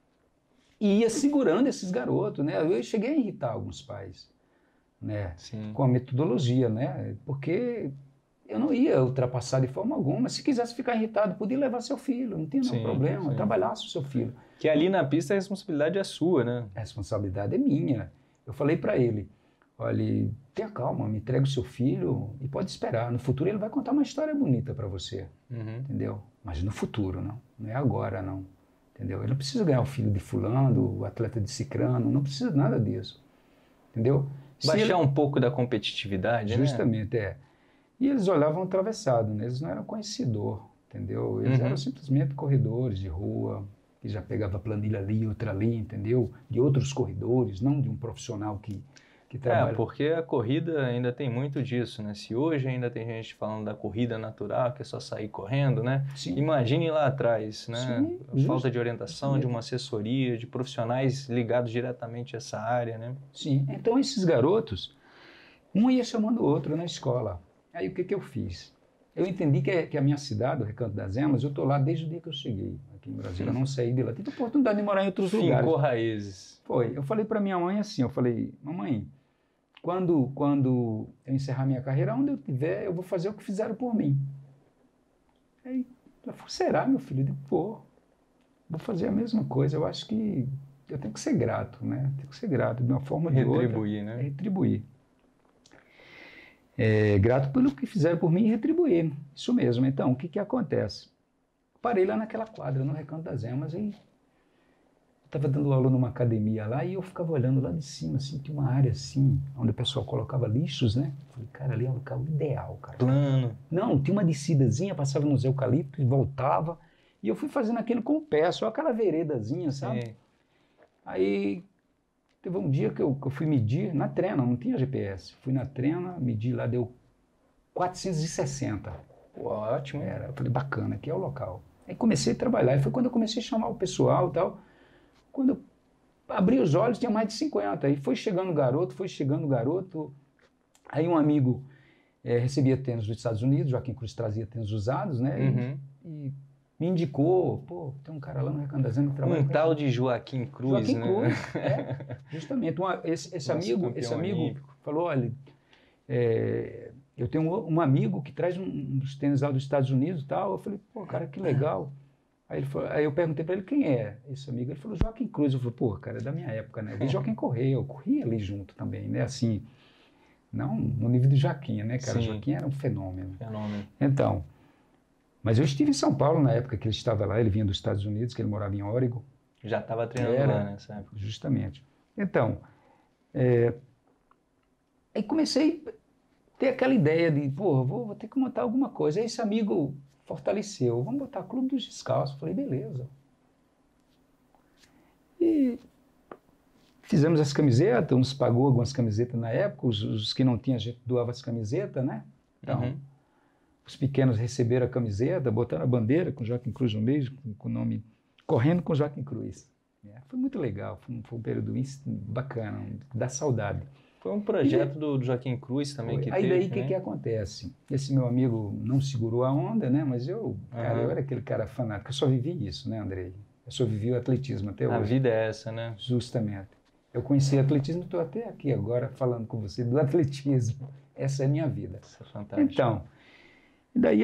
E ia segurando esses garotos, né? Eu cheguei a irritar alguns pais, né? Sim. Com a metodologia, né? Porque eu não ia ultrapassar de forma alguma. Se quisesse ficar irritado, podia levar seu filho, não tinha nenhum problema, trabalhasse o seu filho. Que ali na pista a responsabilidade é sua, né? A responsabilidade é minha. Eu falei para ele, olha, tenha calma, me entrega o seu filho e pode esperar. No futuro ele vai contar uma história bonita para você, entendeu? Mas no futuro, não é agora, não. Entendeu? Ele não precisa ganhar o filho de fulano, o atleta de cicrano, não precisa nada disso. Entendeu? Baixar um pouco da competitividade, justamente, né? E eles olhavam atravessado, né? Eles não eram conhecedor, entendeu? Eles eram simplesmente corredores de rua, que já pegava planilha ali, outra ali, entendeu? De outros corredores, não de um profissional que trabalha. Porque a corrida ainda tem muito disso, né? Se hoje ainda tem gente falando da corrida natural, que é só sair correndo, né? Sim. Imagine lá atrás, né? Sim, a falta de orientação, de uma assessoria, de profissionais ligados diretamente a essa área, né? Sim. Então esses garotos, um ia chamando o outro na escola. Aí o que eu fiz? Eu entendi que a minha cidade, o Recanto das Emas, eu estou lá desde o dia que eu cheguei aqui em Brasília. Eu não saí de lá. Tive a oportunidade de morar em outros lugares. Fincou raízes. Foi. Eu falei para minha mãe assim, eu falei, mamãe, quando eu encerrar minha carreira, onde eu estiver, eu vou fazer o que fizeram por mim. Aí ela falou, será, meu filho? Eu digo, pô, vou fazer a mesma coisa. Eu acho que eu tenho que ser grato, né? Tenho que ser grato de uma forma ou de outra. Retribuir, né? Retribuir. Grato pelo que fizeram por mim e retribuir. Isso mesmo. Então, o que acontece? Parei lá naquela quadra, no Recanto das Emas, e estava dando aula numa academia lá e eu ficava olhando lá de cima, assim, tinha uma área assim, onde o pessoal colocava lixos, né? Falei, cara, ali é um local ideal, cara. Plano. Não, tinha uma descidazinha, passava nos eucaliptos, voltava, e eu fui fazendo aquilo com o pé, só aquela veredazinha, sabe? Sim. Aí teve um dia que eu fui medir na trena, não tinha GPS. Fui na trena, medi lá, deu 460. Pô, ótimo. Eu falei, bacana, aqui é o local. Aí comecei a trabalhar, e foi quando eu comecei a chamar o pessoal e tal. Quando eu abri os olhos, tinha mais de 50. Aí foi chegando o garoto. Aí um amigo recebia tênis dos Estados Unidos, Joaquim Cruz trazia tênis usados, né? E me indicou, pô, tem um cara lá no Recanto das Emas que trabalha com tal de Joaquim Cruz, Joaquim né? Cruz, justamente. Esse amigo falou, olha, eu tenho um amigo que traz uns tênis lá dos Estados Unidos e tal. Eu falei, pô, cara, que legal. Aí eu perguntei para ele quem é esse amigo. Ele falou, Joaquim Cruz. Eu falei, pô, cara, é da minha época, né? Eu vi Joaquim correr, eu corri ali junto também, né? Assim, não no nível do Joaquim, né, cara? Sim. Joaquim era um fenômeno. Então, mas eu estive em São Paulo na época que ele estava lá, ele vinha dos Estados Unidos, que ele morava em Oregon. Já estava treinando lá nessa época. Justamente. Então, aí comecei a ter aquela ideia de, pô, vou ter que montar alguma coisa. Aí esse amigo fortaleceu, vamos botar Clube dos Descalços. Falei, beleza. E fizemos as camisetas, uns pagou algumas camisetas na época, os que não tinham, a gente doava as camisetas, né? Então, os pequenos receberam a camiseta, botaram a bandeira com Joaquim Cruz no meio, com o nome, correndo com Joaquim Cruz. Foi muito legal, foi um período bacana, dá saudade. Foi um projeto do Joaquim Cruz também que Aí teve, daí o né? que acontece? Esse meu amigo não segurou a onda, né? Mas cara, eu era aquele cara fanático, eu só vivi isso, né, Andrei? Eu só vivi o atletismo até hoje. A vida é essa, né? Justamente. Eu conheci atletismo, estou até aqui agora falando com você do atletismo. Essa é a minha vida. Isso é fantástico. Então, e daí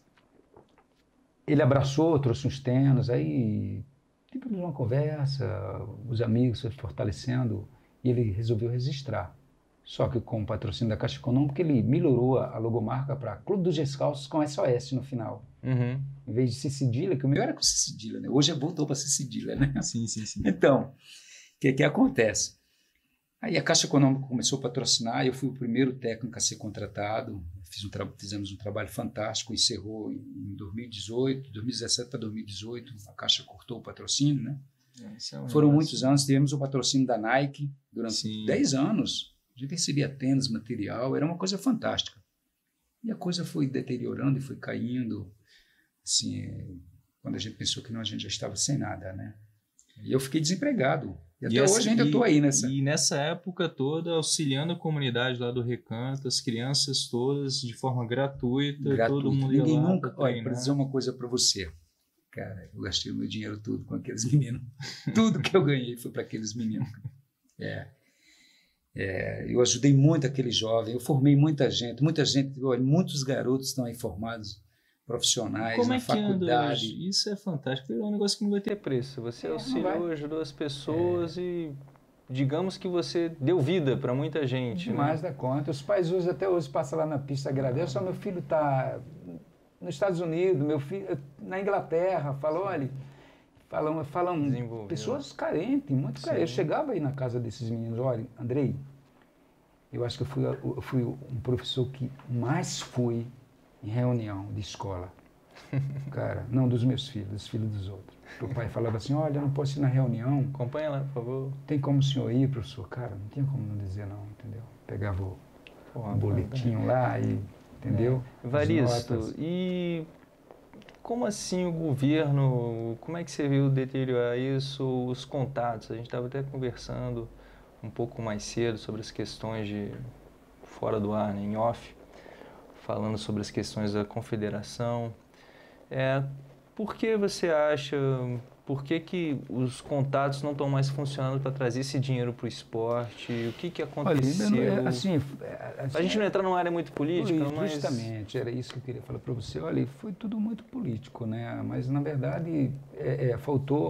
ele abraçou, trouxe uns ternos, aí tivemos uma conversa, os amigos se fortalecendo, e ele resolveu registrar. Só que com o patrocínio da Caixa Econômica, ele melhorou a logomarca para Clube dos Descalços com SOS no final. Uhum. Em vez de ser cedilha, que o meu era com cedilha, né? Hoje voltou para ser cedilha, né? Sim. Então, o que acontece? Aí a Caixa Econômica começou a patrocinar, eu fui o primeiro técnico a ser contratado, fizemos um trabalho fantástico, encerrou em 2018, 2017 para 2018, a Caixa cortou o patrocínio, né? Foram muitos anos, tivemos o patrocínio da Nike durante 10 anos, a gente recebia tênis, material, era uma coisa fantástica. E a coisa foi deteriorando e foi caindo, assim, quando a gente pensou que não, a gente já estava sem nada, né? E eu fiquei desempregado. E até hoje ainda estou aí nessa. E nessa época toda, auxiliando a comunidade lá do Recanto, as crianças todas, de forma gratuita. Todo mundo ia Ninguém lá nunca. Olha, para dizer uma coisa para você. Cara, eu gastei o meu dinheiro tudo com aqueles meninos. Tudo que eu ganhei foi para aqueles meninos. Eu ajudei muito aquele jovem, eu formei muita gente, olha, muitos garotos estão aí formados, profissionais, Como na é que faculdade. anda hoje? Isso é fantástico, é um negócio que não vai ter Preço. Você auxiliou, ajudou as pessoas e digamos que você deu vida para muita gente. Demais da conta. Os pais hoje, até hoje, passam lá na pista, agradecem. Só meu filho está nos Estados Unidos, meu filho na Inglaterra, olha, falam pessoas carentes, muito carentes. Eu chegava aí na casa desses meninos, olha, Andrei, eu acho que eu fui um professor que mais fui em reunião de escola. Cara, não dos meus filhos, dos filhos dos outros. O pai falava assim, olha, eu não posso ir na reunião. Acompanha lá, por favor. Tem como o senhor ir, professor? Cara, não tinha como não dizer não, entendeu? Pegava o boletim lá e, entendeu? Evaristo, e como assim o governo, como é que você viu deteriorar isso, os contatos? A gente estava até conversando um pouco mais cedo sobre as questões de fora do ar, né, em off, falando sobre as questões da confederação. Por que você acha, por que os contatos não estão mais funcionando para trazer esse dinheiro para o esporte? O que aconteceu? Olha, a gente não entrar numa área muito política, mas... Justamente, era isso que eu queria falar para você. Olha, foi tudo muito político, né? Mas, na verdade, faltou...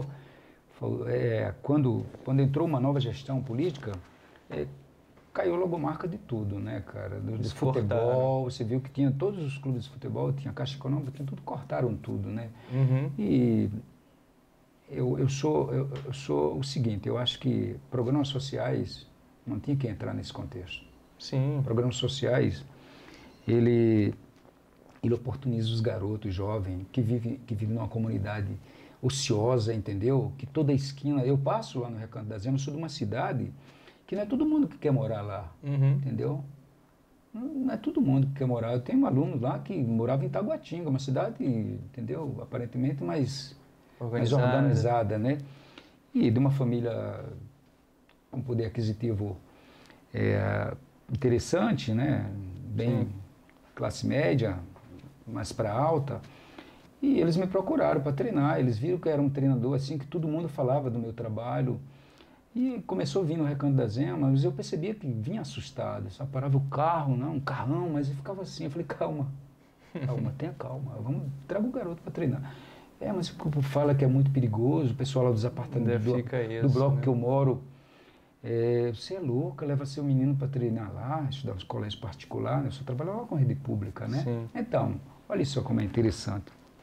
Quando entrou uma nova gestão política, caiu a logomarca de tudo, né, cara? Do futebol, você viu que tinha todos os clubes de futebol, tinha Caixa Econômica, tinha tudo, cortaram tudo, né? Uhum. E eu sou o seguinte, eu acho que programas sociais não tinha que entrar nesse contexto. Sim. Programas sociais, ele oportuniza os garotos jovens que vivem numa comunidade ociosa, entendeu? Que toda esquina, eu passo lá no Recanto da Zema, eu sou de uma cidade que não é todo mundo que quer morar lá, entendeu? Não é todo mundo que quer morar. Eu tenho um aluno lá que morava em Taguatinga, uma cidade, entendeu? Aparentemente mais organizada, né? E de uma família com poder aquisitivo interessante, né? Bem classe média, mais para alta. E eles me procuraram para treinar. Eles viram que eu era um treinador assim, que todo mundo falava do meu trabalho. E começou a vir no Recanto da Zema, mas eu percebia que vinha assustado. Só parava o carro, um carrão, mas eu ficava assim. Eu falei, calma, tenha calma. Traga o garoto para treinar. Mas o grupo fala que é muito perigoso, o pessoal lá dos apartamentos do bloco que eu moro. Você é louca, leva seu menino para treinar lá, estudar nos colégios particulares. Eu só trabalhava com rede pública, né? Sim. Então, olha só como é interessante.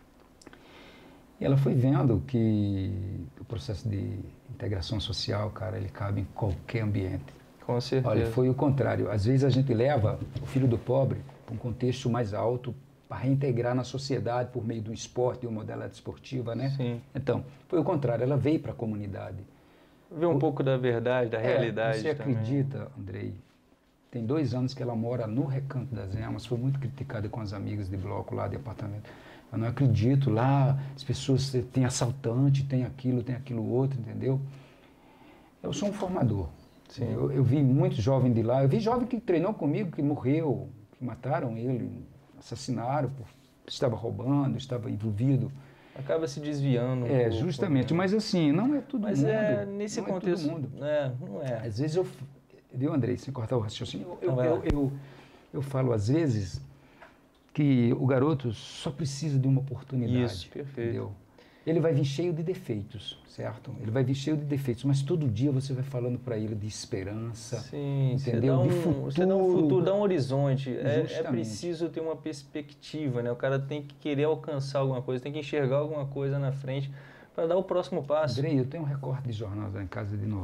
E ela foi vendo que o processo de integração social, cara, ele cabe em qualquer ambiente. Com certeza. Olha, foi o contrário. Às vezes a gente leva o filho do pobre para um contexto mais alto para reintegrar na sociedade por meio do esporte, de uma modalidade esportiva, né? Sim. Então, foi o contrário. Ela veio para a comunidade. Ver um pouco da verdade, da realidade Você também. acredita, Andrei? tem 2 anos que ela mora no Recanto das Emas, foi muito criticada com as amigas de bloco lá, de apartamento. Eu não acredito, lá as pessoas têm assaltante, tem aquilo outro, entendeu? Eu sou um formador. Sim. Eu vi muitos jovens de lá, eu vi jovem que treinou comigo, que morreu, que mataram ele, assassinaram, estava roubando, estava envolvido. Acaba se desviando. Justamente, né? Mas assim, não é todo mundo. Mas nesse contexto, não é. Às vezes viu, Andrei, sem cortar o raciocínio, eu falo às vezes que o garoto só precisa de uma oportunidade. Isso, perfeito. Entendeu? Ele vai vir cheio de defeitos, certo? Ele vai vir cheio de defeitos, mas todo dia você vai falando para ele de esperança, sim, entendeu? Você dá um futuro, dá um horizonte. É Justamente. preciso ter uma perspectiva, né? O cara tem que querer alcançar alguma coisa, tem que enxergar alguma coisa na frente para dar o próximo passo. Andrei, eu tenho um recorte de jornal lá em casa de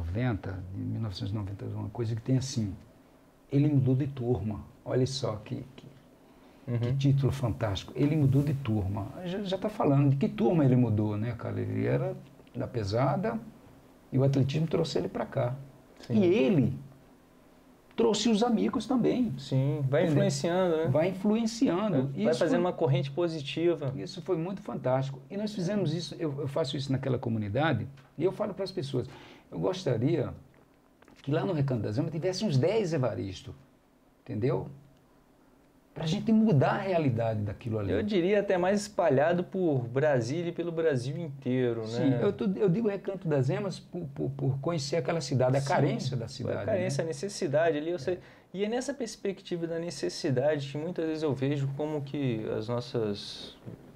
1990, uma coisa que tem assim, ele mudou de turma. Olha só que título fantástico. Ele mudou de turma. Já está falando de que turma ele mudou, né, cara? Ele era da pesada e o atletismo trouxe ele para cá. Sim. E ele trouxe os amigos também. Sim, vai influenciando, né? Vai influenciando. Vai fazendo uma corrente positiva. Isso foi muito fantástico. E nós fizemos isso, eu faço isso naquela comunidade e eu falo para as pessoas, eu gostaria que lá no Recanto das Emas tivesse uns 10 Evaristo, entendeu? Para a gente mudar a realidade daquilo ali. Eu diria até mais espalhado por Brasília e pelo Brasil inteiro, Sim, né? Eu digo Recanto das Emas por conhecer aquela cidade, a carência da cidade. A carência, né? A necessidade ali. E é nessa perspectiva da necessidade que muitas vezes eu vejo como que as nossas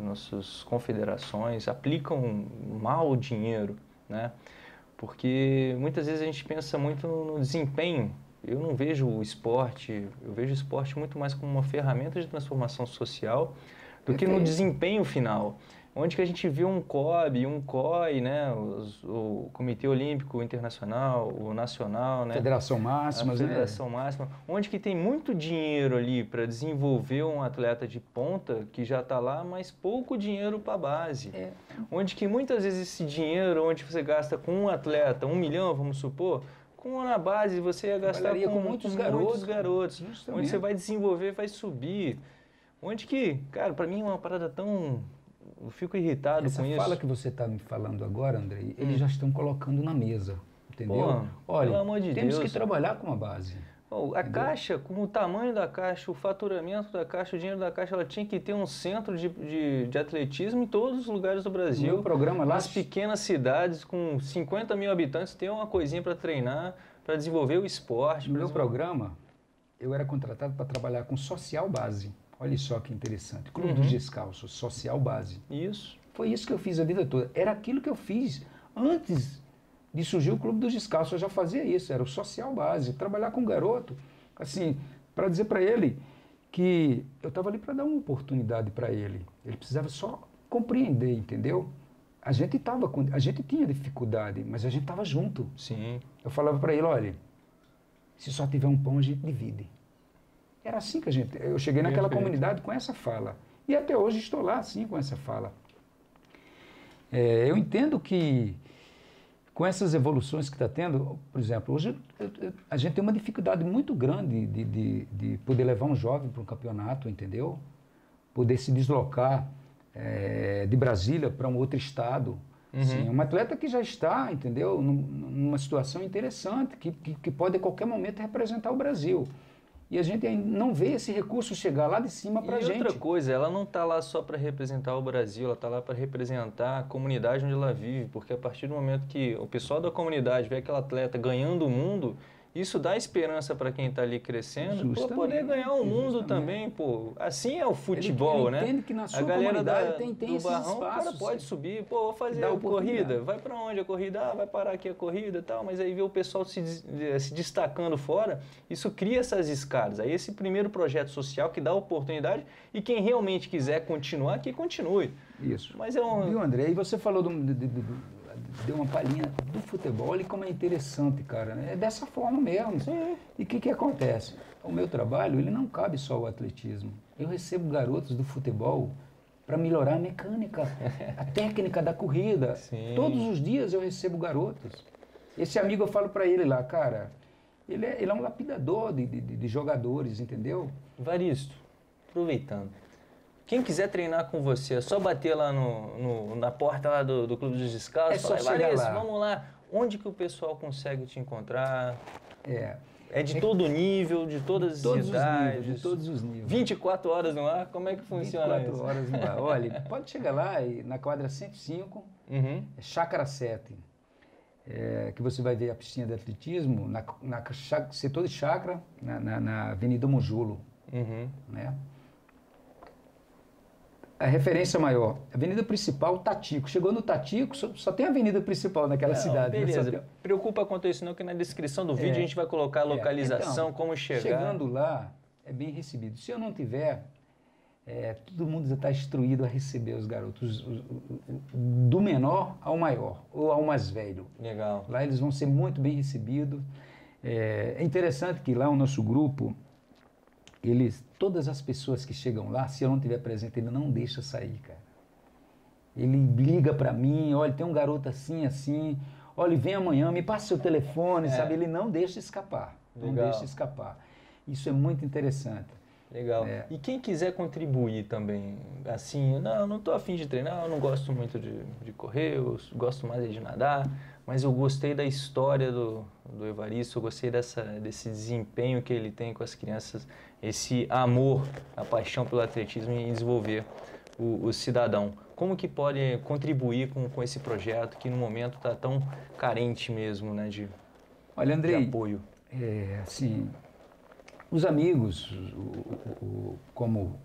confederações aplicam mal o dinheiro, né? Porque muitas vezes a gente pensa muito no desempenho. Eu não vejo o esporte, eu vejo o esporte muito mais como uma ferramenta de transformação social do que no desempenho final. Onde que a gente vê um COB, um COI, né, o Comitê Olímpico Internacional, o Nacional, né, Federação Máxima, a Federação Máxima, onde que tem muito dinheiro ali para desenvolver um atleta de ponta que já está lá, mas pouco dinheiro para a base. Onde que muitas vezes esse dinheiro, onde você gasta com um atleta, 1 milhão, vamos supor, na base você ia gastar com muitos garotos onde você vai desenvolver, vai subir. Onde que, cara, para mim é uma parada tão... Eu fico irritado com isso. Essa fala que você está me falando agora, Andrei, eles já estão colocando na mesa, entendeu? Olha, pelo amor de temos Deus, que trabalhar com a base. A caixa, com o tamanho da caixa, o faturamento da caixa, o dinheiro da caixa, ela tinha que ter um centro de atletismo em todos os lugares do Brasil. Meu programa lá... Nas pequenas cidades, com 50 mil habitantes, ter uma coisinha para treinar, para desenvolver o esporte. No meu programa, eu era contratado para trabalhar com social base. Olha só que interessante. Clube dos Descalços, social base. Isso. Foi isso que eu fiz a vida toda. Era aquilo que eu fiz antes de surgir o Clube dos Descalços. Eu já fazia isso, era o social base. Trabalhar com um garoto, assim, para dizer para ele que eu estava ali para dar uma oportunidade para ele. Ele precisava só compreender, entendeu? A gente tinha dificuldade, mas a gente estava junto. Sim. Eu falava para ele, olha, se só tiver um pão, a gente divide. Era assim que eu cheguei naquela comunidade com essa fala. E até hoje estou lá, assim, com essa fala. Eu entendo que com essas evoluções que está tendo, por exemplo, hoje a gente tem uma dificuldade muito grande de poder levar um jovem para um campeonato, entendeu? Poder se deslocar de Brasília para um outro estado. Sim, um atleta que já está, entendeu, numa situação interessante, que pode a qualquer momento representar o Brasil. E a gente não vê esse recurso chegar lá de cima para a gente. E outra coisa, ela não está lá só para representar o Brasil, ela está lá para representar a comunidade onde ela vive, porque a partir do momento que o pessoal da comunidade vê aquele atleta ganhando o mundo, isso dá esperança para quem está ali crescendo, para poder ganhar o mundo também, pô. Assim é o futebol, ele entende que na sua a galera tem do esses Barrão, espaços, o cara pode subir, pô, vou fazer a corrida, vai para onde a corrida? Vai parar aqui a corrida e tal, mas aí vê o pessoal se destacando fora, isso cria essas escadas. Aí esse primeiro projeto social que dá oportunidade e quem realmente quiser continuar, que continue. Isso. Mas Viu, André? E você falou deu uma palhinha do futebol e como é interessante, cara. É dessa forma mesmo. Sim. E o que acontece? O meu trabalho, ele não cabe só ao atletismo. Eu recebo garotos do futebol para melhorar a mecânica, a técnica da corrida. Sim. Todos os dias eu recebo garotos. Esse amigo, eu falo para ele lá, cara, Ele é um lapidador de jogadores, entendeu? Evaristo, aproveitando, quem quiser treinar com você, é só bater lá na porta lá do Clube dos Descalços, É só chegar lá. Vamos lá. Onde que o pessoal consegue te encontrar? É. É de todo nível, de todas as idades? De todos os níveis. 24 horas no ar? Como é que funciona 24 isso? horas no ar. Olha, pode chegar lá na quadra 105, Chácara 7, que você vai ver a piscina de atletismo, setor de chácara, na Avenida Monjulo. Né? A referência maior, avenida principal, Tatico. Chegou no Tatico, só tem a avenida principal naquela cidade. Beleza, né? preocupa quanto a isso não, que na descrição do vídeo a gente vai colocar a localização, então, como chegar. Chegando lá, é bem recebido. Se eu não tiver, todo mundo já está instruído a receber os garotos, do menor ao maior, ou ao mais velho. Legal. Lá eles vão ser muito bem recebidos. É interessante que lá o nosso grupo, todas as pessoas que chegam lá, se eu não estiver presente, ele não deixa sair, cara. Ele liga para mim, olha, tem um garoto assim, assim, olha, vem amanhã, me passa seu telefone, sabe? Ele não deixa escapar, Legal. não deixa escapar. Isso é muito interessante. Legal. E quem quiser contribuir também, assim, não estou afim de treinar, eu não gosto muito de correr, eu gosto mais de nadar, mas eu gostei da história do Evaristo, eu gostei desse desempenho que ele tem com as crianças, esse amor, a paixão pelo atletismo e desenvolver o cidadão. Como que pode contribuir com esse projeto que no momento está tão carente mesmo, né, Olha, Andrei, de apoio? Assim, os amigos, como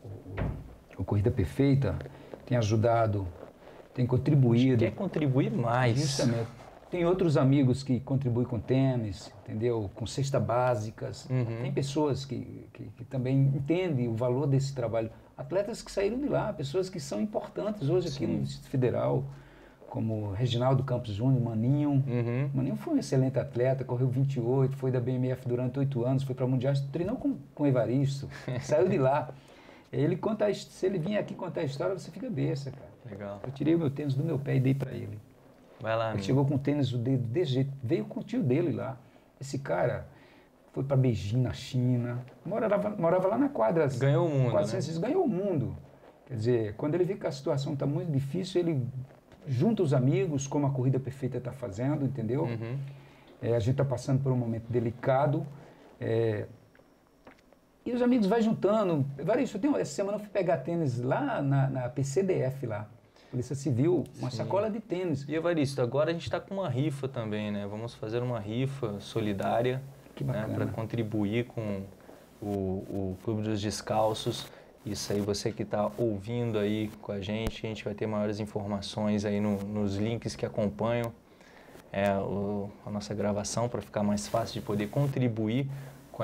o Corrida Perfeita, tem ajudado, tem contribuído. Quer contribuir mais. Justamente. Tem outros amigos que contribuem com tênis, entendeu? Com cestas básicas. Tem pessoas que também entendem o valor desse trabalho. Atletas que saíram de lá, pessoas que são importantes hoje aqui no Distrito Federal, como Reginaldo Campos Júnior, Maninho. Maninho foi um excelente atleta, correu 28, foi da BMF durante 8 anos, foi para Mundial, treinou com Evaristo, saiu de lá. Se ele vir aqui contar a história, você fica besta, cara. Legal. Eu tirei o meu tênis do meu pé e dei para ele. Vai lá, ele chegou com o tênis do dedo desse jeito, veio com o tio dele lá. Esse cara foi para Beijing, na China, morava lá na quadra. Ganhou o mundo, Ganhou o mundo. Quer dizer, quando ele vê que a situação está muito difícil, ele junta os amigos, como a Corrida Perfeita está fazendo, entendeu? A gente está passando por um momento delicado. E os amigos vai juntando. Essa semana eu fui pegar tênis lá na PCDF lá. Polícia Civil, uma sacola de tênis. E Evaristo, agora a gente está com uma rifa também, né? Vamos fazer uma rifa solidária, né, para contribuir com o Clube dos Descalços. Isso aí, você que está ouvindo aí com a gente vai ter maiores informações aí nos links que acompanham a nossa gravação, para ficar mais fácil de poder contribuir com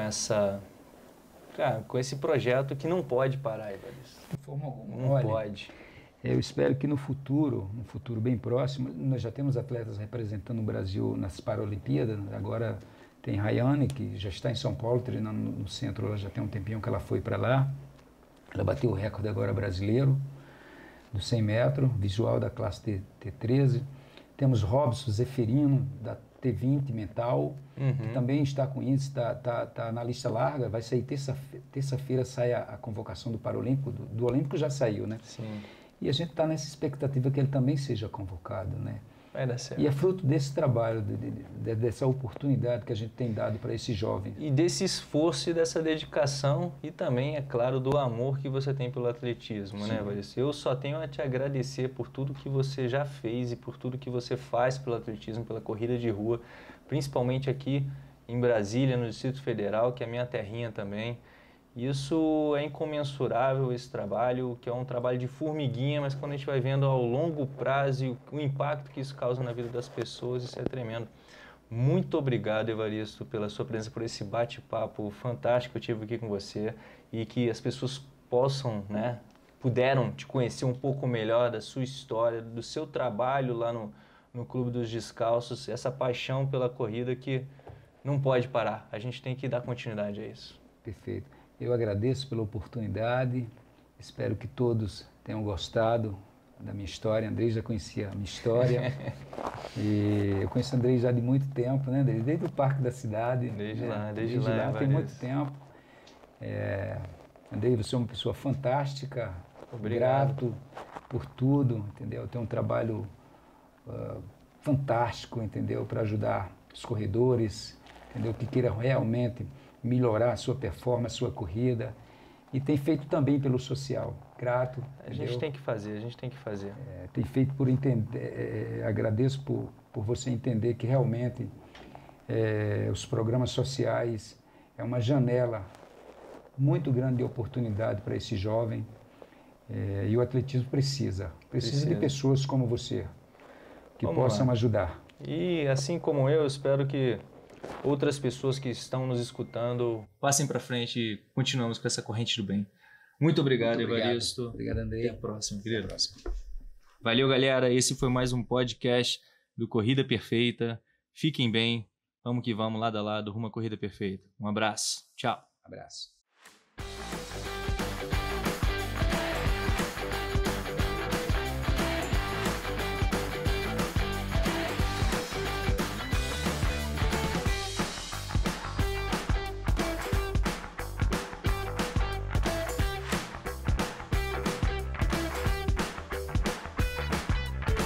esse projeto que não pode parar, Evaristo. De forma alguma. Não pode. Eu espero que no futuro bem próximo, nós já temos atletas representando o Brasil nas Paralimpíadas. Agora tem Rayane, que já está em São Paulo, treinando no centro, ela já tem um tempinho que ela foi para lá. Ela bateu o recorde agora brasileiro, dos 100 metros, visual da classe T13. Temos Robson Zeferino, da T20 mental, que também está com índice, está na lista larga. Vai sair terça-feira, sai a convocação do Paralímpico, do Olímpico já saiu, né? Sim. E a gente está nessa expectativa que ele também seja convocado, né? Vai dar certo. E é fruto desse trabalho, dessa oportunidade que a gente tem dado para esses jovens. E desse esforço e dessa dedicação e também, é claro, do amor que você tem pelo atletismo, né, Evaristo? Eu só tenho a te agradecer por tudo que você já fez e por tudo que você faz pelo atletismo, pela corrida de rua, principalmente aqui em Brasília, no Distrito Federal, que é a minha terrinha também. Isso é incomensurável, esse trabalho, que é um trabalho de formiguinha, mas quando a gente vai vendo ao longo prazo o impacto que isso causa na vida das pessoas, isso é tremendo. Muito obrigado, Evaristo, pela sua presença, por esse bate-papo fantástico que eu tive aqui com você e que as pessoas puderam te conhecer um pouco melhor da sua história, do seu trabalho lá no Clube dos Descalços, essa paixão pela corrida que não pode parar. A gente tem que dar continuidade a isso. Perfeito. Eu agradeço pela oportunidade, espero que todos tenham gostado da minha história. Andrei já conhecia a minha história. E eu conheço o Andrei já de muito tempo, né? Desde o Parque da Cidade. Desde né? lá, Desde lá tem muito tempo. Andrei, você é uma pessoa fantástica. Obrigado. Grato por tudo, entendeu? Tem um trabalho fantástico, entendeu? Para ajudar os corredores, entendeu? Que queira realmente melhorar a sua performance, a sua corrida. E tem feito também pelo social. Grato. A gente tem que fazer, a gente tem que fazer. Tem feito por entender, agradeço por você entender que realmente os programas sociais é uma janela muito grande de oportunidade para esse jovem. E o atletismo precisa de pessoas como você, que possam ajudar. E assim como eu, espero que outras pessoas que estão nos escutando passem para frente e continuamos com essa corrente do bem. Muito obrigado, Evaristo. Obrigado, Andrei. Até a próxima, querido. Valeu, galera. Esse foi mais um podcast do Corrida Perfeita. Fiquem bem. Vamos que vamos, lado a lado, rumo à Corrida Perfeita. Um abraço. Tchau. Abraço.